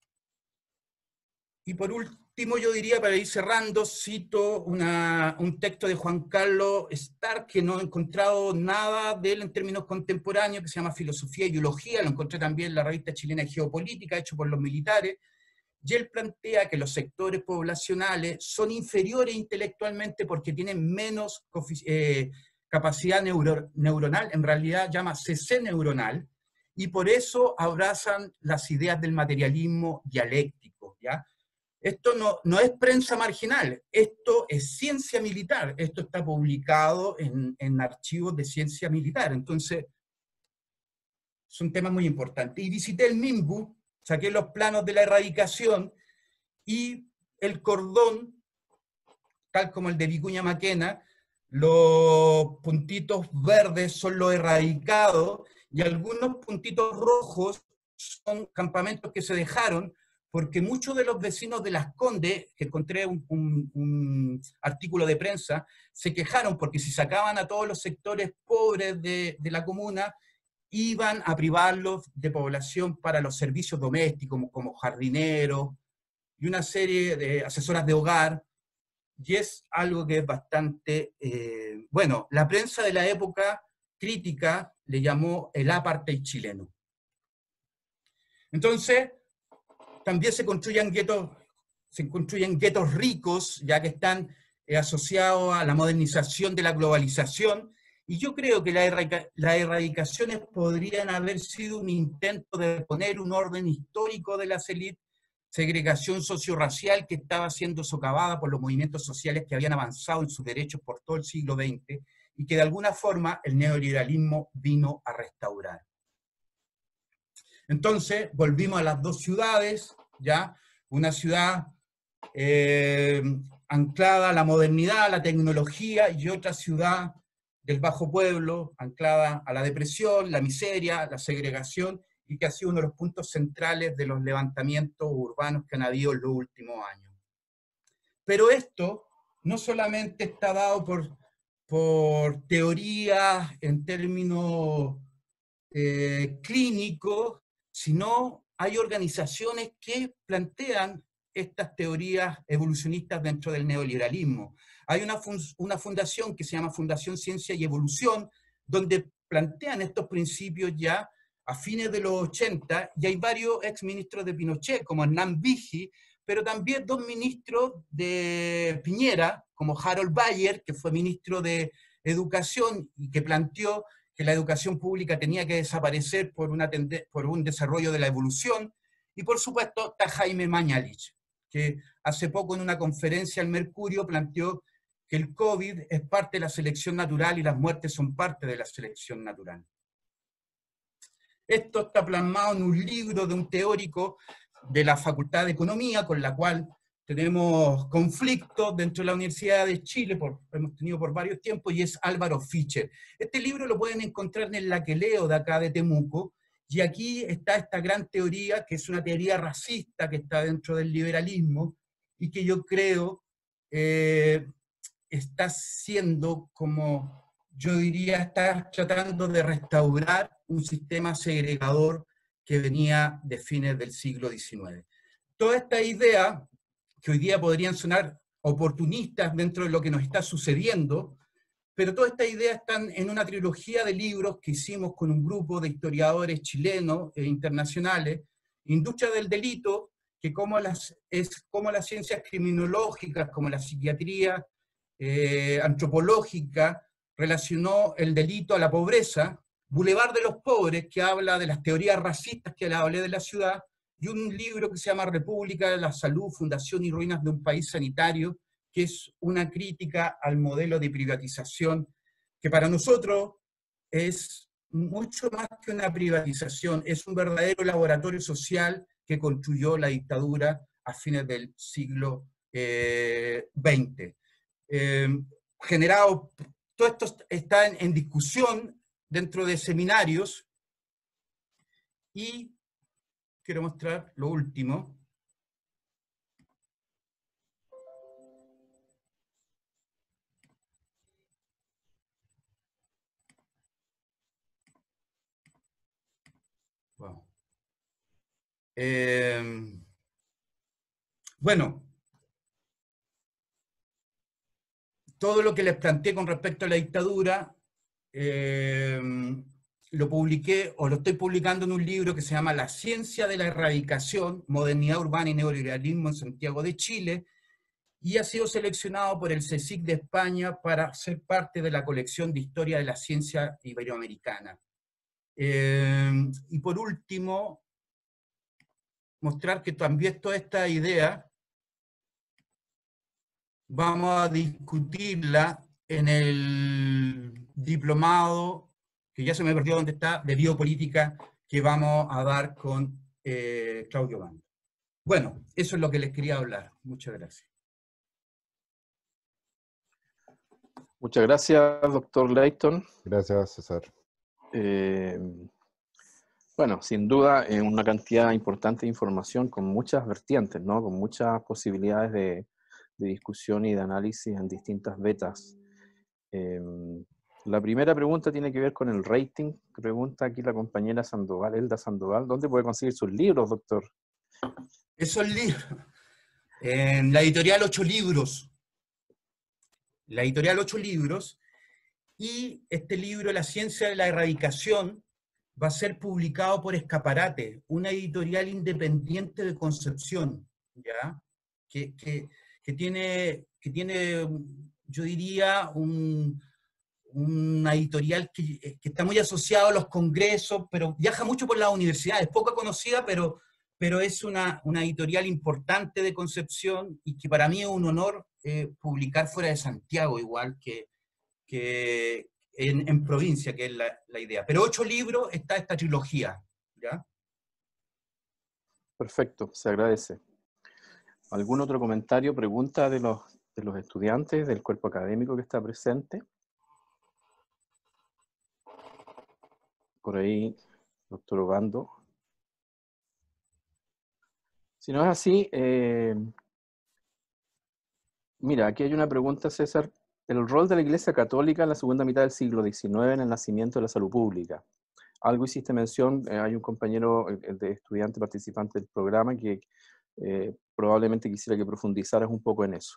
Y por último, yo diría, para ir cerrando, cito un texto de Juan Carlos Stark, que no he encontrado nada de él en términos contemporáneos, que se llama Filosofía y Biología, lo encontré también en la revista chilena de Geopolítica, hecho por los militares, y él plantea que los sectores poblacionales son inferiores intelectualmente porque tienen menos capacidad neuronal, en realidad llama CC neuronal, y por eso abrazan las ideas del materialismo dialéctico, ¿ya? Esto no es prensa marginal, esto es ciencia militar, esto está publicado en archivos de ciencia militar, entonces son temas muy importantes. Y visité el MIMBU, saqué los planos de la erradicación y el cordón, tal como el de Vicuña Maquena, los puntitos verdes son los erradicados y algunos puntitos rojos son campamentos que se dejaron porque muchos de los vecinos de Las Condes, que encontré un artículo de prensa, se quejaron porque si sacaban a todos los sectores pobres de la comuna, iban a privarlos de población para los servicios domésticos, como jardineros y una serie de asesoras de hogar, y es algo que es bastante, bueno, la prensa de la época crítica le llamó el apartheid chileno. Entonces, también se construyen guetos ricos, ya que están asociados a la modernización de la globalización, y yo creo que las erradicaciones podrían haber sido un intento de poner un orden histórico de las élites, segregación sociorracial que estaba siendo socavada por los movimientos sociales que habían avanzado en sus derechos por todo el siglo XX y que de alguna forma el neoliberalismo vino a restaurar. Entonces volvimos a las dos ciudades, ¿ya? Una ciudad anclada a la modernidad, a la tecnología, y otra ciudad del bajo pueblo, anclada a la depresión, la miseria, la segregación, y que ha sido uno de los puntos centrales de los levantamientos urbanos que han habido en los últimos años. Pero esto no solamente está dado por teorías en términos clínicos, sino hay organizaciones que plantean estas teorías evolucionistas dentro del neoliberalismo. Hay una fundación que se llama Fundación Ciencia y Evolución, donde plantean estos principios ya a fines de los 80, y hay varios exministros de Pinochet, como Hernán Vigi, pero también dos ministros de Piñera, como Harold Bayer, que fue ministro de Educación y que planteó que la educación pública tenía que desaparecer por un desarrollo de la evolución, y por supuesto está Jaime Mañalich, que hace poco en una conferencia al Mercurio planteó que el COVID es parte de la selección natural y las muertes son parte de la selección natural. Esto está plasmado en un libro de un teórico de la Facultad de Economía, con la cual tenemos conflictos dentro de la Universidad de Chile, hemos tenido por varios tiempos, y es Álvaro Fischer. Este libro lo pueden encontrar en La que leo de acá de Temuco, y aquí está esta gran teoría, que es una teoría racista que está dentro del liberalismo, y que yo creo está siendo como, yo diría, está tratando de restaurar un sistema segregador que venía de fines del siglo XIX. Toda esta idea, que hoy día podrían sonar oportunistas dentro de lo que nos está sucediendo, pero todas estas ideas están en una trilogía de libros que hicimos con un grupo de historiadores chilenos e internacionales, Industria del Delito, que es como las ciencias criminológicas, como la psiquiatría antropológica, relacionó el delito a la pobreza, Boulevard de los Pobres, que habla de las teorías racistas que le hablé de la ciudad, y un libro que se llama República de la Salud, Fundación y Ruinas de un País Sanitario, que es una crítica al modelo de privatización, que para nosotros es mucho más que una privatización, es un verdadero laboratorio social que construyó la dictadura a fines del siglo XX. Generado, todo esto está en discusión dentro de seminarios, y quiero mostrar lo último. Bueno, todo lo que les planteé con respecto a la dictadura, lo publiqué o lo estoy publicando en un libro que se llama La ciencia de la erradicación, modernidad urbana y neoliberalismo en Santiago de Chile, y ha sido seleccionado por el CSIC de España para ser parte de la colección de historia de la ciencia iberoamericana. Y por último, mostrar que también toda esta idea vamos a discutirla en el diplomado, que ya se me perdió dónde está, de biopolítica, que vamos a dar con Claudio Bando. Bueno, eso es lo que les quería hablar. Muchas gracias. Muchas gracias, doctor Layton. Gracias, César. Bueno, sin duda, una cantidad importante de información con muchas vertientes, ¿no? Con muchas posibilidades de discusión y de análisis en distintas vetas. La primera pregunta tiene que ver con el rating. Pregunta aquí la compañera Sandoval, Elda Sandoval. ¿Dónde puede conseguir sus libros, doctor? Esos libros. En la editorial 8 Libros. La editorial 8 Libros. Y este libro, La ciencia de la erradicación, va a ser publicado por Escaparate, una editorial independiente de Concepción, ¿ya? Que tiene, yo diría, una editorial que está muy asociada a los congresos, pero viaja mucho por las universidades, poco conocida, pero es una editorial importante de Concepción, y que para mí es un honor publicar fuera de Santiago, igual que en provincia, que es la idea. Pero 8 libros está esta trilogía, ¿ya? Perfecto, se agradece. ¿Algún otro comentario, pregunta de los estudiantes, del cuerpo académico que está presente? Por ahí, doctor Obando. Si no es así, mira, aquí hay una pregunta, César. El rol de la Iglesia Católica en la segunda mitad del siglo XIX en el nacimiento de la salud pública. Algo hiciste mención, hay un compañero de estudiante participante del programa que probablemente quisiera que profundizaras un poco en eso.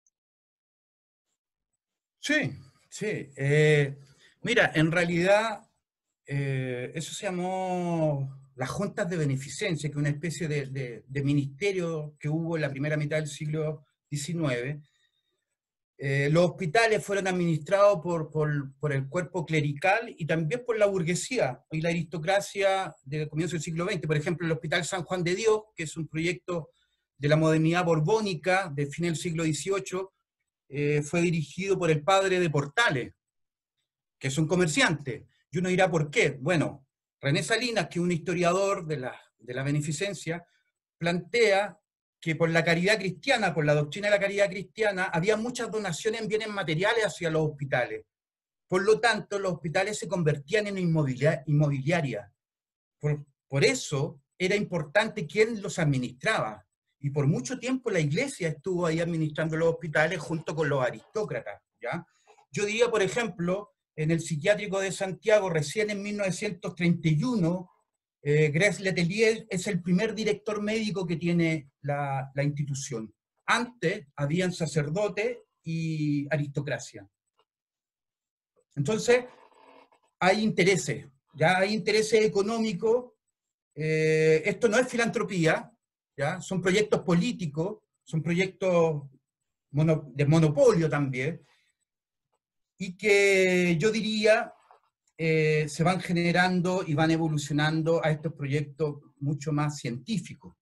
Sí, sí. Mira, en realidad eso se llamó las juntas de beneficencia, que es una especie de ministerio que hubo en la primera mitad del siglo XIX. Los hospitales fueron administrados por el cuerpo clerical y también por la burguesía y la aristocracia del comienzo del siglo XX. Por ejemplo, el Hospital San Juan de Dios, que es un proyecto de la modernidad borbónica del fin del siglo XVIII, fue dirigido por el padre de Portales, que es un comerciante. Y uno dirá, ¿por qué? Bueno, René Salinas, que es un historiador de la beneficencia, plantea que por la caridad cristiana, por la doctrina de la caridad cristiana, había muchas donaciones en bienes materiales hacia los hospitales. Por lo tanto, los hospitales se convertían en inmobiliaria. Por eso era importante quién los administraba. Y por mucho tiempo la iglesia estuvo ahí administrando los hospitales junto con los aristócratas, ¿ya? Yo diría, por ejemplo, en el psiquiátrico de Santiago, recién en 1931, Grèce Letelier es el primer director médico que tiene la institución. Antes habían sacerdotes y aristocracia. Entonces, hay intereses, ya hay intereses económicos. Esto no es filantropía, ¿ya? Son proyectos políticos, son proyectos de monopolio también, y que yo diría se van generando y van evolucionando a estos proyectos mucho más científicos.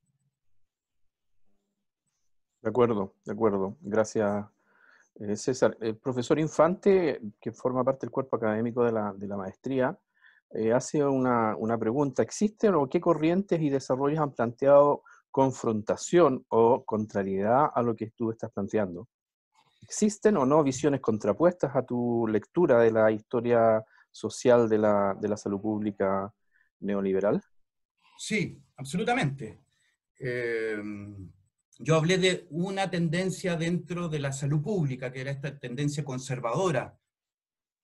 De acuerdo, de acuerdo. Gracias, César. El profesor Infante, que forma parte del cuerpo académico de la maestría, hace una pregunta. ¿Existen o qué corrientes y desarrollos han planteado confrontación o contrariedad a lo que tú estás planteando? ¿Existen o no visiones contrapuestas a tu lectura de la historia social de la salud pública neoliberal? Sí, absolutamente. Yo hablé de una tendencia dentro de la salud pública, que era esta tendencia conservadora,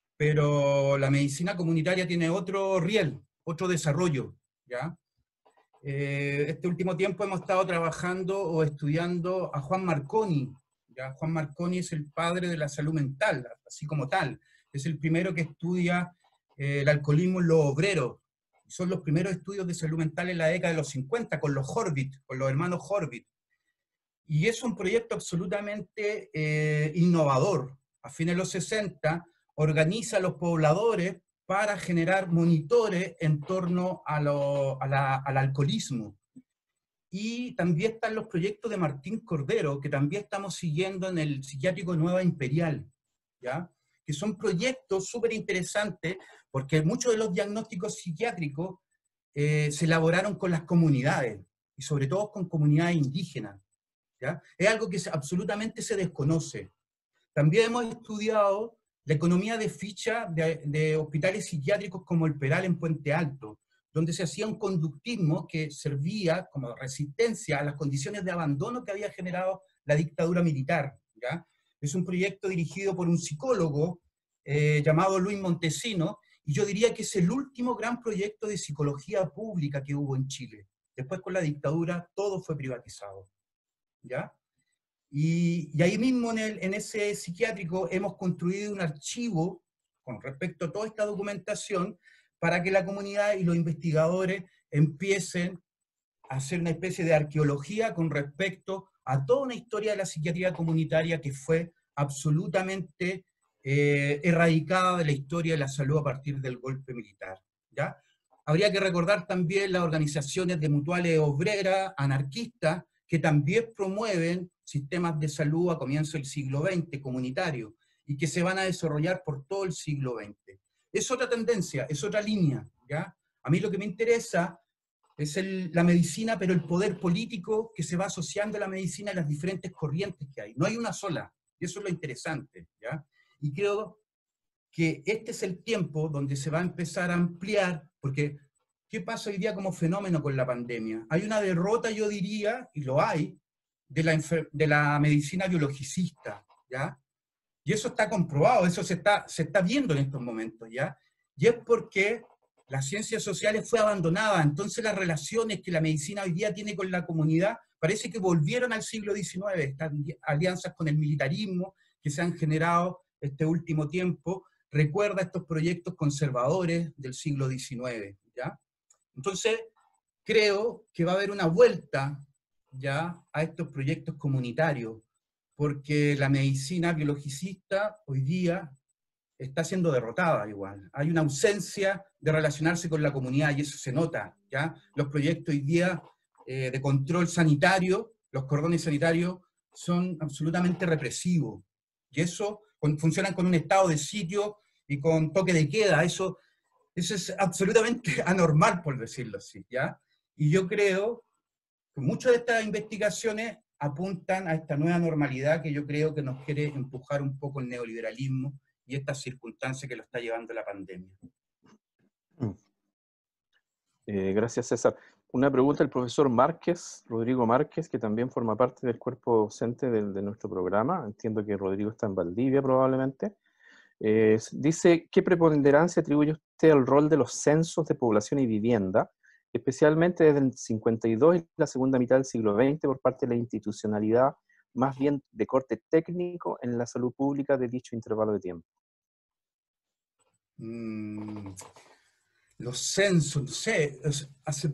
pero la medicina comunitaria tiene otro riel, otro desarrollo, ¿ya? este último tiempo hemos estado trabajando o estudiando a Juan Marconi. ¿Ya? Juan Marconi es el padre de la salud mental, así como tal. Es el primero que estudia el alcoholismo en los obreros. Son los primeros estudios de salud mental en la década de los 50, con los Horvitz, con los hermanos Horvitz. Y es un proyecto absolutamente innovador. A fines de los 60, organiza a los pobladores para generar monitores en torno al alcoholismo. Y también están los proyectos de Martín Cordero, que también estamos siguiendo en el Psiquiátrico Nueva Imperial, ¿ya? Que son proyectos súper interesantes, porque muchos de los diagnósticos psiquiátricos se elaboraron con las comunidades, y sobre todo con comunidades indígenas, ¿ya? Es algo que absolutamente se desconoce. También hemos estudiado la economía de ficha de hospitales psiquiátricos como el Peral en Puente Alto, donde se hacía un conductismo que servía como resistencia a las condiciones de abandono que había generado la dictadura militar, ¿ya? Es un proyecto dirigido por un psicólogo llamado Luis Montesino, y yo diría que es el último gran proyecto de psicología pública que hubo en Chile. Después, con la dictadura, todo fue privatizado, ¿ya? Y ahí mismo en ese psiquiátrico hemos construido un archivo con respecto a toda esta documentación para que la comunidad y los investigadores empiecen a hacer una especie de arqueología con respecto a toda una historia de la psiquiatría comunitaria que fue absolutamente erradicada de la historia de la salud a partir del golpe militar, ¿ya? Habría que recordar también las organizaciones de mutuales obreras, anarquistas, que también promueven sistemas de salud a comienzo del siglo XX, comunitarios, y que se van a desarrollar por todo el siglo XX. Es otra tendencia, es otra línea, ¿ya? A mí lo que me interesa es la medicina, pero el poder político que se va asociando a la medicina y las diferentes corrientes que hay. No hay una sola, y eso es lo interesante, ¿ya? Y creo que este es el tiempo donde se va a empezar a ampliar, porque ¿qué pasa hoy día como fenómeno con la pandemia? Hay una derrota, yo diría, y lo hay, de la medicina biologicista, ¿ya? Y eso está comprobado, eso se está viendo en estos momentos, ¿ya? Y es porque las ciencias sociales fue abandonada, entonces las relaciones que la medicina hoy día tiene con la comunidad parece que volvieron al siglo XIX, estas alianzas con el militarismo que se han generado este último tiempo, recuerda estos proyectos conservadores del siglo XIX, ¿ya? Entonces, creo que va a haber una vuelta ya a estos proyectos comunitarios, porque la medicina biologicista hoy día está siendo derrotada igual. Hay una ausencia de relacionarse con la comunidad y eso se nota, ¿ya? Los proyectos hoy día de control sanitario, los cordones sanitarios, son absolutamente represivos. Y eso funcionan con un estado de sitio y con toque de queda. Eso es absolutamente anormal, por decirlo así, ¿ya? Y yo creo que muchas de estas investigaciones apuntan a esta nueva normalidad que yo creo que nos quiere empujar un poco el neoliberalismo y esta circunstancia que lo está llevando la pandemia. Gracias, César. Una pregunta del profesor Márquez, Rodrigo Márquez, que también forma parte del cuerpo docente de nuestro programa. Entiendo que Rodrigo está en Valdivia probablemente. Dice, ¿qué preponderancia atribuye usted al rol de los censos de población y vivienda, especialmente desde el 52 y la segunda mitad del siglo XX por parte de la institucionalidad más bien de corte técnico en la salud pública de dicho intervalo de tiempo? Los censos, no sé, hace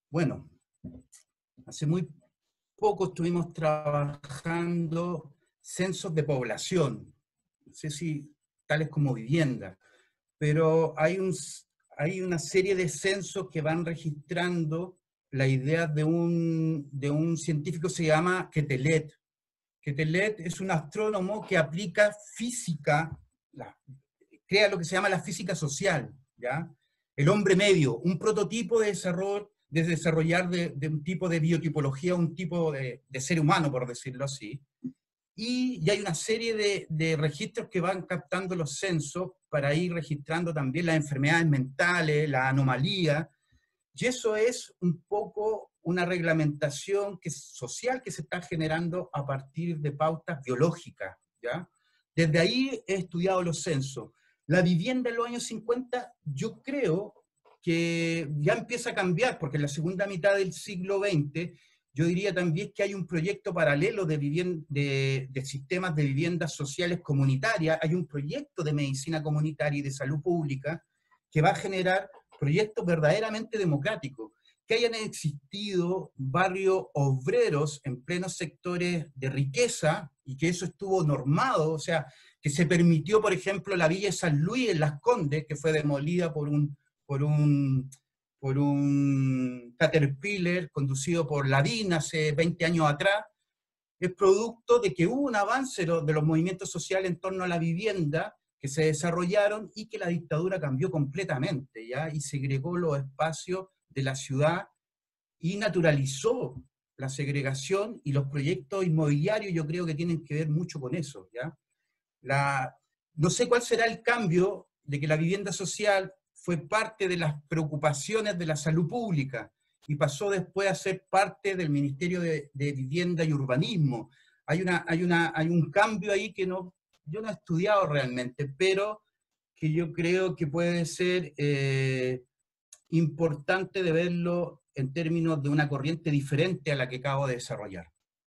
muy poco estuvimos trabajando censos de población, no sé si tales como vivienda, pero hay una serie de censos que van registrando la idea de un científico que se llama Quetelet. Quetelet es un astrónomo que aplica física, crea lo que se llama la física social, ¿ya? El hombre medio, un prototipo de desarrollar de un tipo de biotipología, un tipo de ser humano, por decirlo así. Y hay una serie de registros que van captando los censos para ir registrando también las enfermedades mentales, la anomalía, y eso es un poco una reglamentación social que se está generando a partir de pautas biológicas, ¿ya? Desde ahí he estudiado los censos. La vivienda en los años 50, yo creo que ya empieza a cambiar, porque en la segunda mitad del siglo XX, yo diría también que hay un proyecto paralelo de sistemas de viviendas sociales comunitarias, hay un proyecto de medicina comunitaria y de salud pública que va a generar proyectos verdaderamente democráticos, que hayan existido barrios obreros en plenos sectores de riqueza y que eso estuvo normado, o sea, que se permitió, por ejemplo, la Villa de San Luis en Las Condes, que fue demolida por un Caterpillar conducido por Lavín hace 20 años atrás, es producto de que hubo un avance de los movimientos sociales en torno a la vivienda que se desarrollaron y que la dictadura cambió completamente, ¿ya? Y segregó los espacios de la ciudad y naturalizó la segregación, y los proyectos inmobiliarios yo creo que tienen que ver mucho con eso, ¿ya? No sé cuál será el cambio de que la vivienda social fue parte de las preocupaciones de la salud pública y pasó después a ser parte del Ministerio de Vivienda y Urbanismo. Hay un cambio ahí que yo no he estudiado realmente, pero que yo creo que puede ser importante de verlo en términos de una corriente diferente a la que acabo de desarrollar.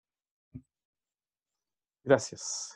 Gracias.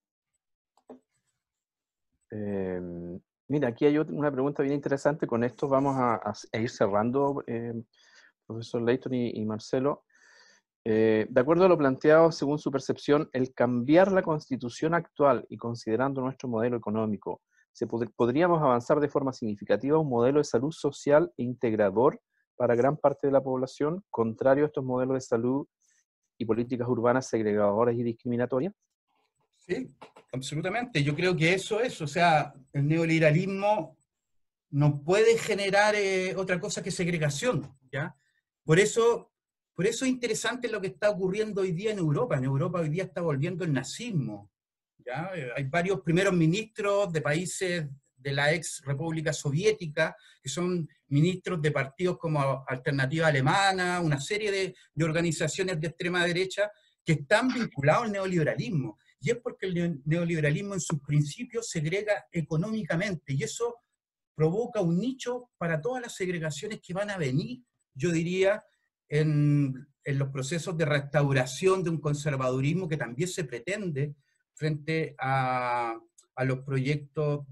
Mira, aquí hay una pregunta bien interesante. Con esto vamos a ir cerrando, profesor Leighton y Marcelo. De acuerdo a lo planteado, según su percepción, el cambiar la constitución actual y considerando nuestro modelo económico, ¿podríamos avanzar de forma significativa a un modelo de salud social e integrador para gran parte de la población, contrario a estos modelos de salud y políticas urbanas segregadoras y discriminatorias? Sí, absolutamente. Yo creo que eso es, o sea, el neoliberalismo no puede generar otra cosa que segregación, ¿ya? Por eso es interesante lo que está ocurriendo hoy día en Europa. En Europa hoy día está volviendo el nazismo, ¿ya? Hay varios primeros ministros de países de la ex República Soviética, que son ministros de partidos como Alternativa Alemana, una serie de organizaciones de extrema derecha que están vinculados al neoliberalismo. Y es porque el neoliberalismo en sus principios segrega económicamente, y eso provoca un nicho para todas las segregaciones que van a venir, yo diría, en los procesos de restauración de un conservadurismo que también se pretende frente a los proyectos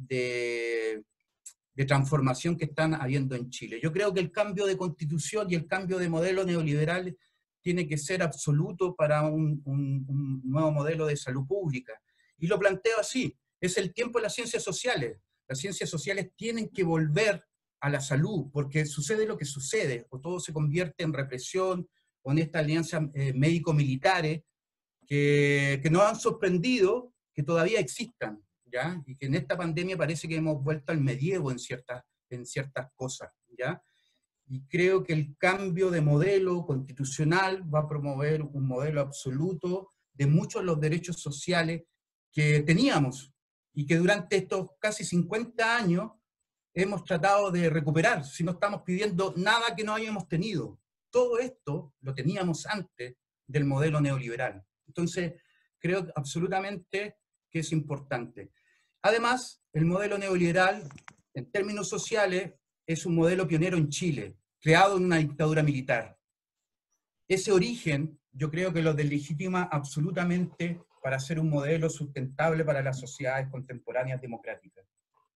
de transformación que están habiendo en Chile. Yo creo que el cambio de constitución y el cambio de modelo neoliberal tiene que ser absoluto para un nuevo modelo de salud pública. Y lo planteo así, es el tiempo de las ciencias sociales. Las ciencias sociales tienen que volver a la salud, porque sucede lo que sucede, o todo se convierte en represión, o en esta alianza médico-militares que nos han sorprendido que todavía existan, ¿ya? Y que en esta pandemia parece que hemos vuelto al medievo en ciertas cosas, ¿ya? Y creo que el cambio de modelo constitucional va a promover un modelo absoluto de muchos de los derechos sociales que teníamos y que durante estos casi 50 años hemos tratado de recuperar, si no estamos pidiendo nada que no hayamos tenido. Todo esto lo teníamos antes del modelo neoliberal. Entonces, creo absolutamente que es importante. Además, el modelo neoliberal, en términos sociales, es un modelo pionero en Chile, creado en una dictadura militar. Ese origen, yo creo que lo deslegitima absolutamente para ser un modelo sustentable para las sociedades contemporáneas democráticas.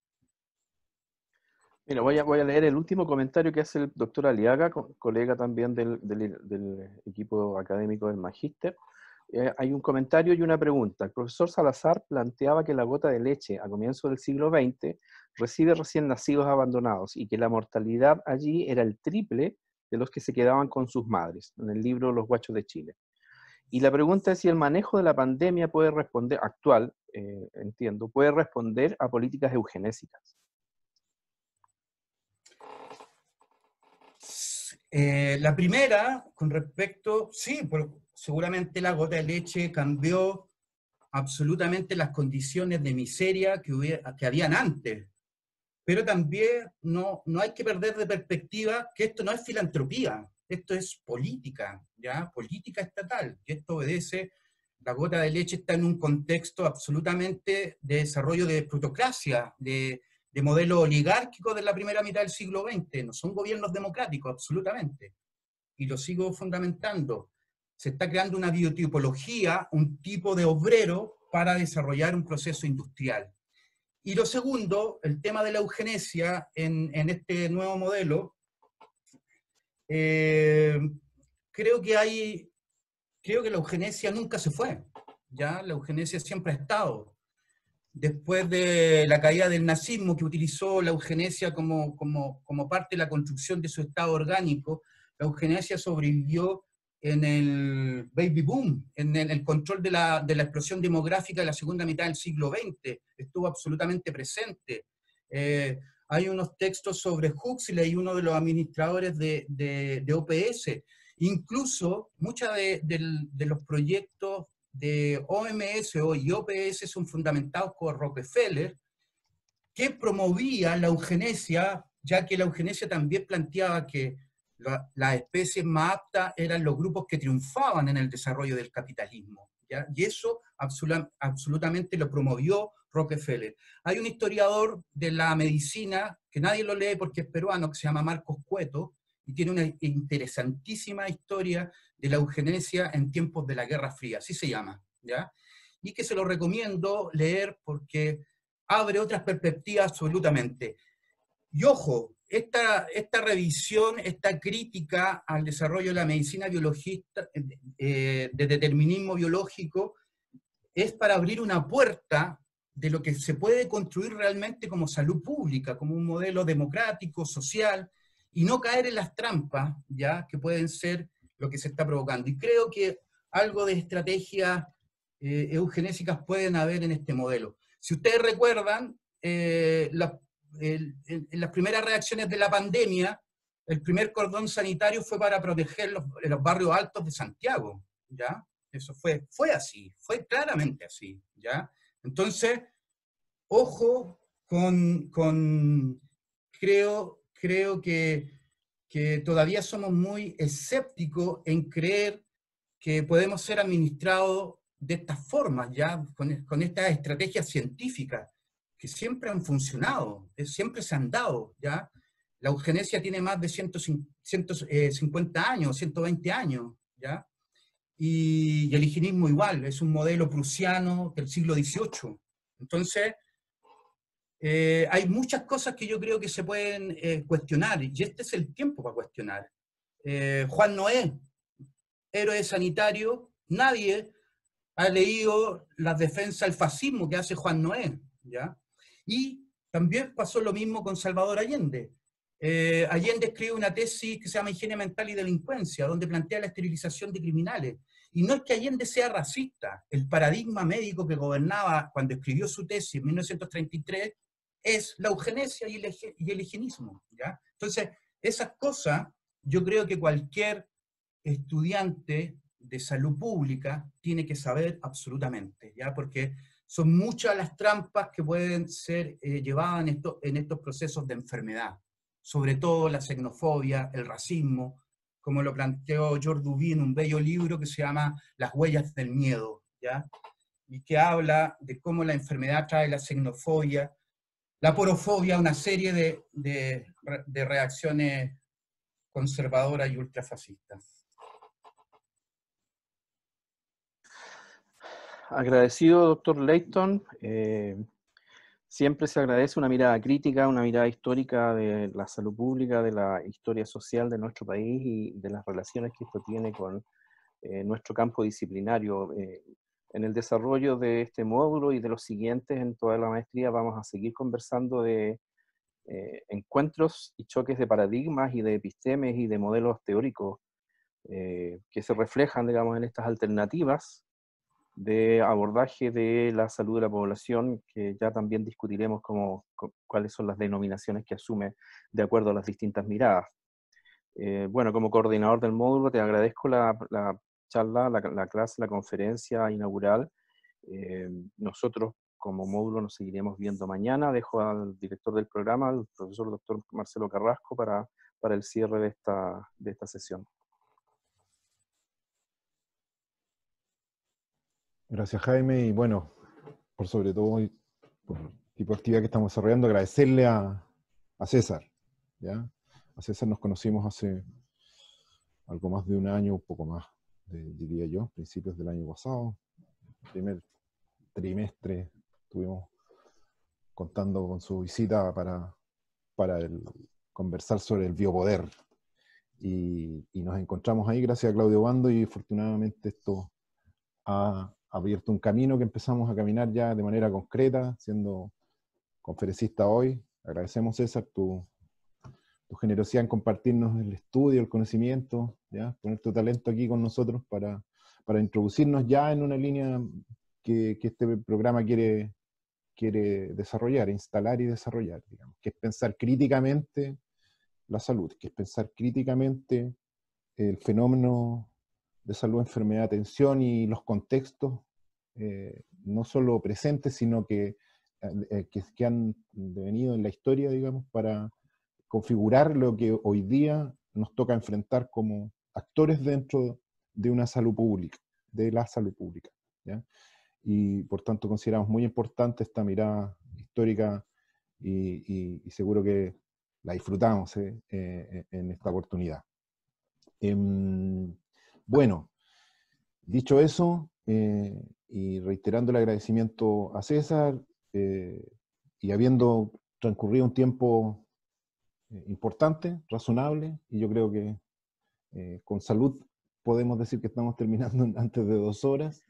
Mira, voy a leer el último comentario que hace el doctor Aliaga, colega también del equipo académico del Magíster. Hay un comentario y una pregunta. El profesor Salazar planteaba que la gota de leche a comienzos del siglo XX recibe recién nacidos abandonados y que la mortalidad allí era el triple de los que se quedaban con sus madres, en el libro Los Guachos de Chile. Y la pregunta es si el manejo de la pandemia puede responder, actual, entiendo, puede responder a políticas eugenésicas. La primera, con respecto, sí, seguramente la gota de leche cambió absolutamente las condiciones de miseria que habían antes, pero también no hay que perder de perspectiva que esto no es filantropía, esto es política, ¿ya? Política estatal, y esto obedece, la gota de leche está en un contexto absolutamente de desarrollo de plutocracia, de de modelo oligárquico de la primera mitad del siglo XX, no son gobiernos democráticos, absolutamente. Y lo sigo fundamentando. Se está creando una biotipología, un tipo de obrero para desarrollar un proceso industrial. Y lo segundo, el tema de la eugenesia en este nuevo modelo, creo que la eugenesia nunca se fue, ¿ya? La eugenesia siempre ha estado. Después de la caída del nazismo, que utilizó la eugenesia como parte de la construcción de su estado orgánico, la eugenesia sobrevivió en el baby boom, en el control de la explosión demográfica de la segunda mitad del siglo XX, estuvo absolutamente presente. Hay unos textos sobre Huxley, uno de los administradores de OPS. Incluso muchos de los proyectos de OMS y OPS son fundamentados por Rockefeller, que promovía la eugenesia, ya que la eugenesia también planteaba que las especies más aptas eran los grupos que triunfaban en el desarrollo del capitalismo, ¿ya? Y eso absolutamente lo promovió Rockefeller. Hay un historiador de la medicina, que nadie lo lee porque es peruano, que se llama Marcos Cueto, y tiene una interesantísima historia de la eugenesia en tiempos de la Guerra Fría, así se llama, ¿ya? Y que se lo recomiendo leer porque abre otras perspectivas absolutamente. Y ojo, esta revisión, esta crítica al desarrollo de la medicina biologista, de determinismo biológico, es para abrir una puerta de lo que se puede construir realmente como salud pública, como un modelo democrático, social, y no caer en las trampas, ¿ya?, que pueden ser lo que se está provocando. Y creo que algo de estrategias eugenésicas pueden haber en este modelo. Si ustedes recuerdan, en las primeras reacciones de la pandemia, el primer cordón sanitario fue para proteger los barrios altos de Santiago, ¿ya? Eso fue así, fue claramente así, ¿ya? Entonces, ojo creo que todavía somos muy escépticos en creer que podemos ser administrados de estas formas, ¿ya? Con estas estrategias científicas que siempre han funcionado, siempre se han dado, ¿ya? La eugenesia tiene más de 150 años, 120 años, ¿ya? Y el higienismo igual, es un modelo prusiano del siglo XVIII. Entonces, hay muchas cosas que yo creo que se pueden cuestionar, y este es el tiempo para cuestionar. Juan Noé, héroe sanitario, nadie ha leído las defensas al fascismo que hace Juan Noé, ¿ya? Y también pasó lo mismo con Salvador Allende. Allende escribe una tesis que se llama Higiene Mental y Delincuencia, donde plantea la esterilización de criminales. Y no es que Allende sea racista, el paradigma médico que gobernaba cuando escribió su tesis en 1933 es la eugenesia y el higienismo, ¿ya? Entonces, esas cosas, yo creo que cualquier estudiante de salud pública tiene que saber absolutamente, ¿ya? Porque son muchas las trampas que pueden ser llevadas en estos procesos de enfermedad, sobre todo la xenofobia, el racismo, como lo planteó George Duby en un bello libro que se llama Las huellas del miedo, ¿ya? Y que habla de cómo la enfermedad trae la xenofobia, la porofobia, una serie de reacciones conservadoras y ultrafascistas. Agradecido, doctor Leighton. Siempre se agradece una mirada crítica, una mirada histórica de la salud pública, de la historia social de nuestro país y de las relaciones que esto tiene con nuestro campo disciplinario. En el desarrollo de este módulo y de los siguientes en toda la maestría vamos a seguir conversando de encuentros y choques de paradigmas y de epistemes y de modelos teóricos que se reflejan, digamos, en estas alternativas de abordaje de la salud de la población, que ya también discutiremos cuáles son las denominaciones que asume de acuerdo a las distintas miradas. Bueno, como coordinador del módulo te agradezco la charla, la clase, la conferencia inaugural. Nosotros como módulo nos seguiremos viendo mañana. Dejo al director del programa, al profesor doctor Marcelo Carrasco, para el cierre de esta sesión. Gracias, Jaime, y bueno, por sobre todo por tipo de actividad que estamos desarrollando, agradecerle a César, ¿ya? A César nos conocimos hace algo más de un año, un poco más, diría yo, principios del año pasado, primer trimestre, estuvimos contando con su visita para conversar sobre el biopoder. Y nos encontramos ahí gracias a Claudio Bando y afortunadamente esto ha abierto un camino que empezamos a caminar ya de manera concreta, siendo conferencista hoy. Agradecemos, César, tu generosidad en compartirnos el estudio, el conocimiento, ¿ya? Poner tu talento aquí con nosotros para introducirnos ya en una línea que este programa quiere desarrollar, instalar y desarrollar, digamos, que es pensar críticamente la salud, que es pensar críticamente el fenómeno de salud, enfermedad, atención y los contextos, no solo presentes, sino que han devenido en la historia, digamos, para configurar lo que hoy día nos toca enfrentar como actores dentro de una salud pública, de la salud pública, ¿ya? Y por tanto consideramos muy importante esta mirada histórica y seguro que la disfrutamos en esta oportunidad. Bueno, dicho eso, y reiterando el agradecimiento a César, y habiendo transcurrido un tiempo importante, razonable, y yo creo que con salud podemos decir que estamos terminando antes de 2 horas,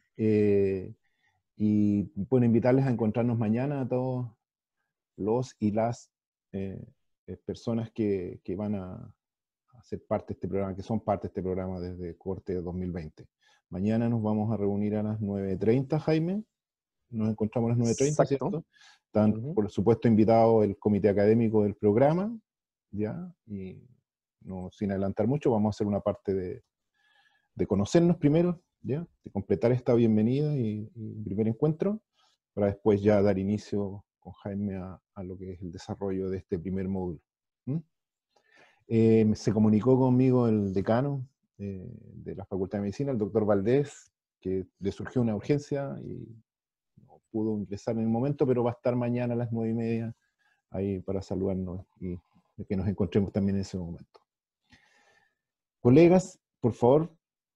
y bueno, invitarles a encontrarnos mañana a todos los y las personas que van a ser parte de este programa, que son parte de este programa desde corte de 2020. Mañana nos vamos a reunir a las 9:30, Jaime. Nos encontramos a las 9:30, ¿cierto? Están, por supuesto, invitados el comité académico del programa, ¿ya? Y no, sin adelantar mucho, vamos a hacer una parte de conocernos primero, ¿ya? De completar esta bienvenida y primer encuentro, para después ya dar inicio con Jaime a lo que es el desarrollo de este primer módulo. Se comunicó conmigo el decano de la Facultad de Medicina, el doctor Valdés, que le surgió una urgencia y no pudo ingresar en el momento, pero va a estar mañana a las 9:30 ahí para saludarnos y que nos encontremos también en ese momento. Colegas, por favor,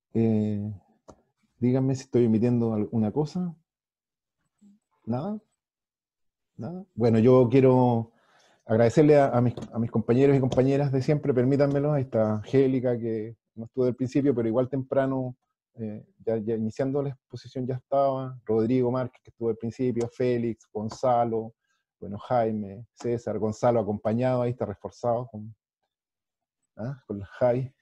díganme si estoy omitiendo alguna cosa. ¿Nada? ¿Nada? Bueno, yo quiero agradecerle a mis compañeros y compañeras de siempre, permítanmelo. Ahí está Angélica, que no estuvo del principio, pero igual temprano, ya iniciando la exposición ya estaba, Rodrigo Márquez, que estuvo al principio, Félix, Gonzalo, bueno, Jaime, César, Gonzalo acompañado, ahí está reforzado con el Jai.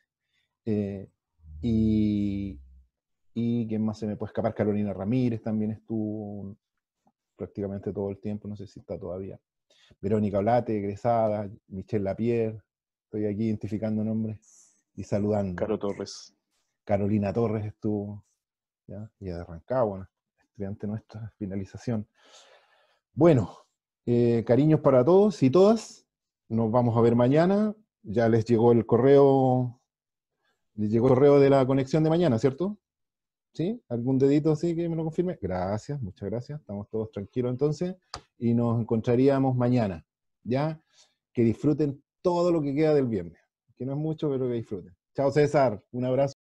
Y ¿quién más se me puede escapar? Carolina Ramírez también estuvo prácticamente todo el tiempo, no sé si está todavía. Verónica Olate, egresada, Michelle Lapierre, estoy aquí identificando nombres y saludando. Caro Torres. Carolina Torres estuvo, ¿ya? Y de Rancagua, estudiante nuestra, finalización. Bueno, cariños para todos y todas, nos vamos a ver mañana, ya les llegó el correo, de la conexión de mañana, ¿cierto? ¿Sí? ¿Algún dedito así que me lo confirme? Gracias, muchas gracias. Estamos todos tranquilos entonces. Y nos encontraríamos mañana. ¿Ya? Que disfruten todo lo que queda del viernes. Que no es mucho, pero que disfruten. Chao, César. Un abrazo.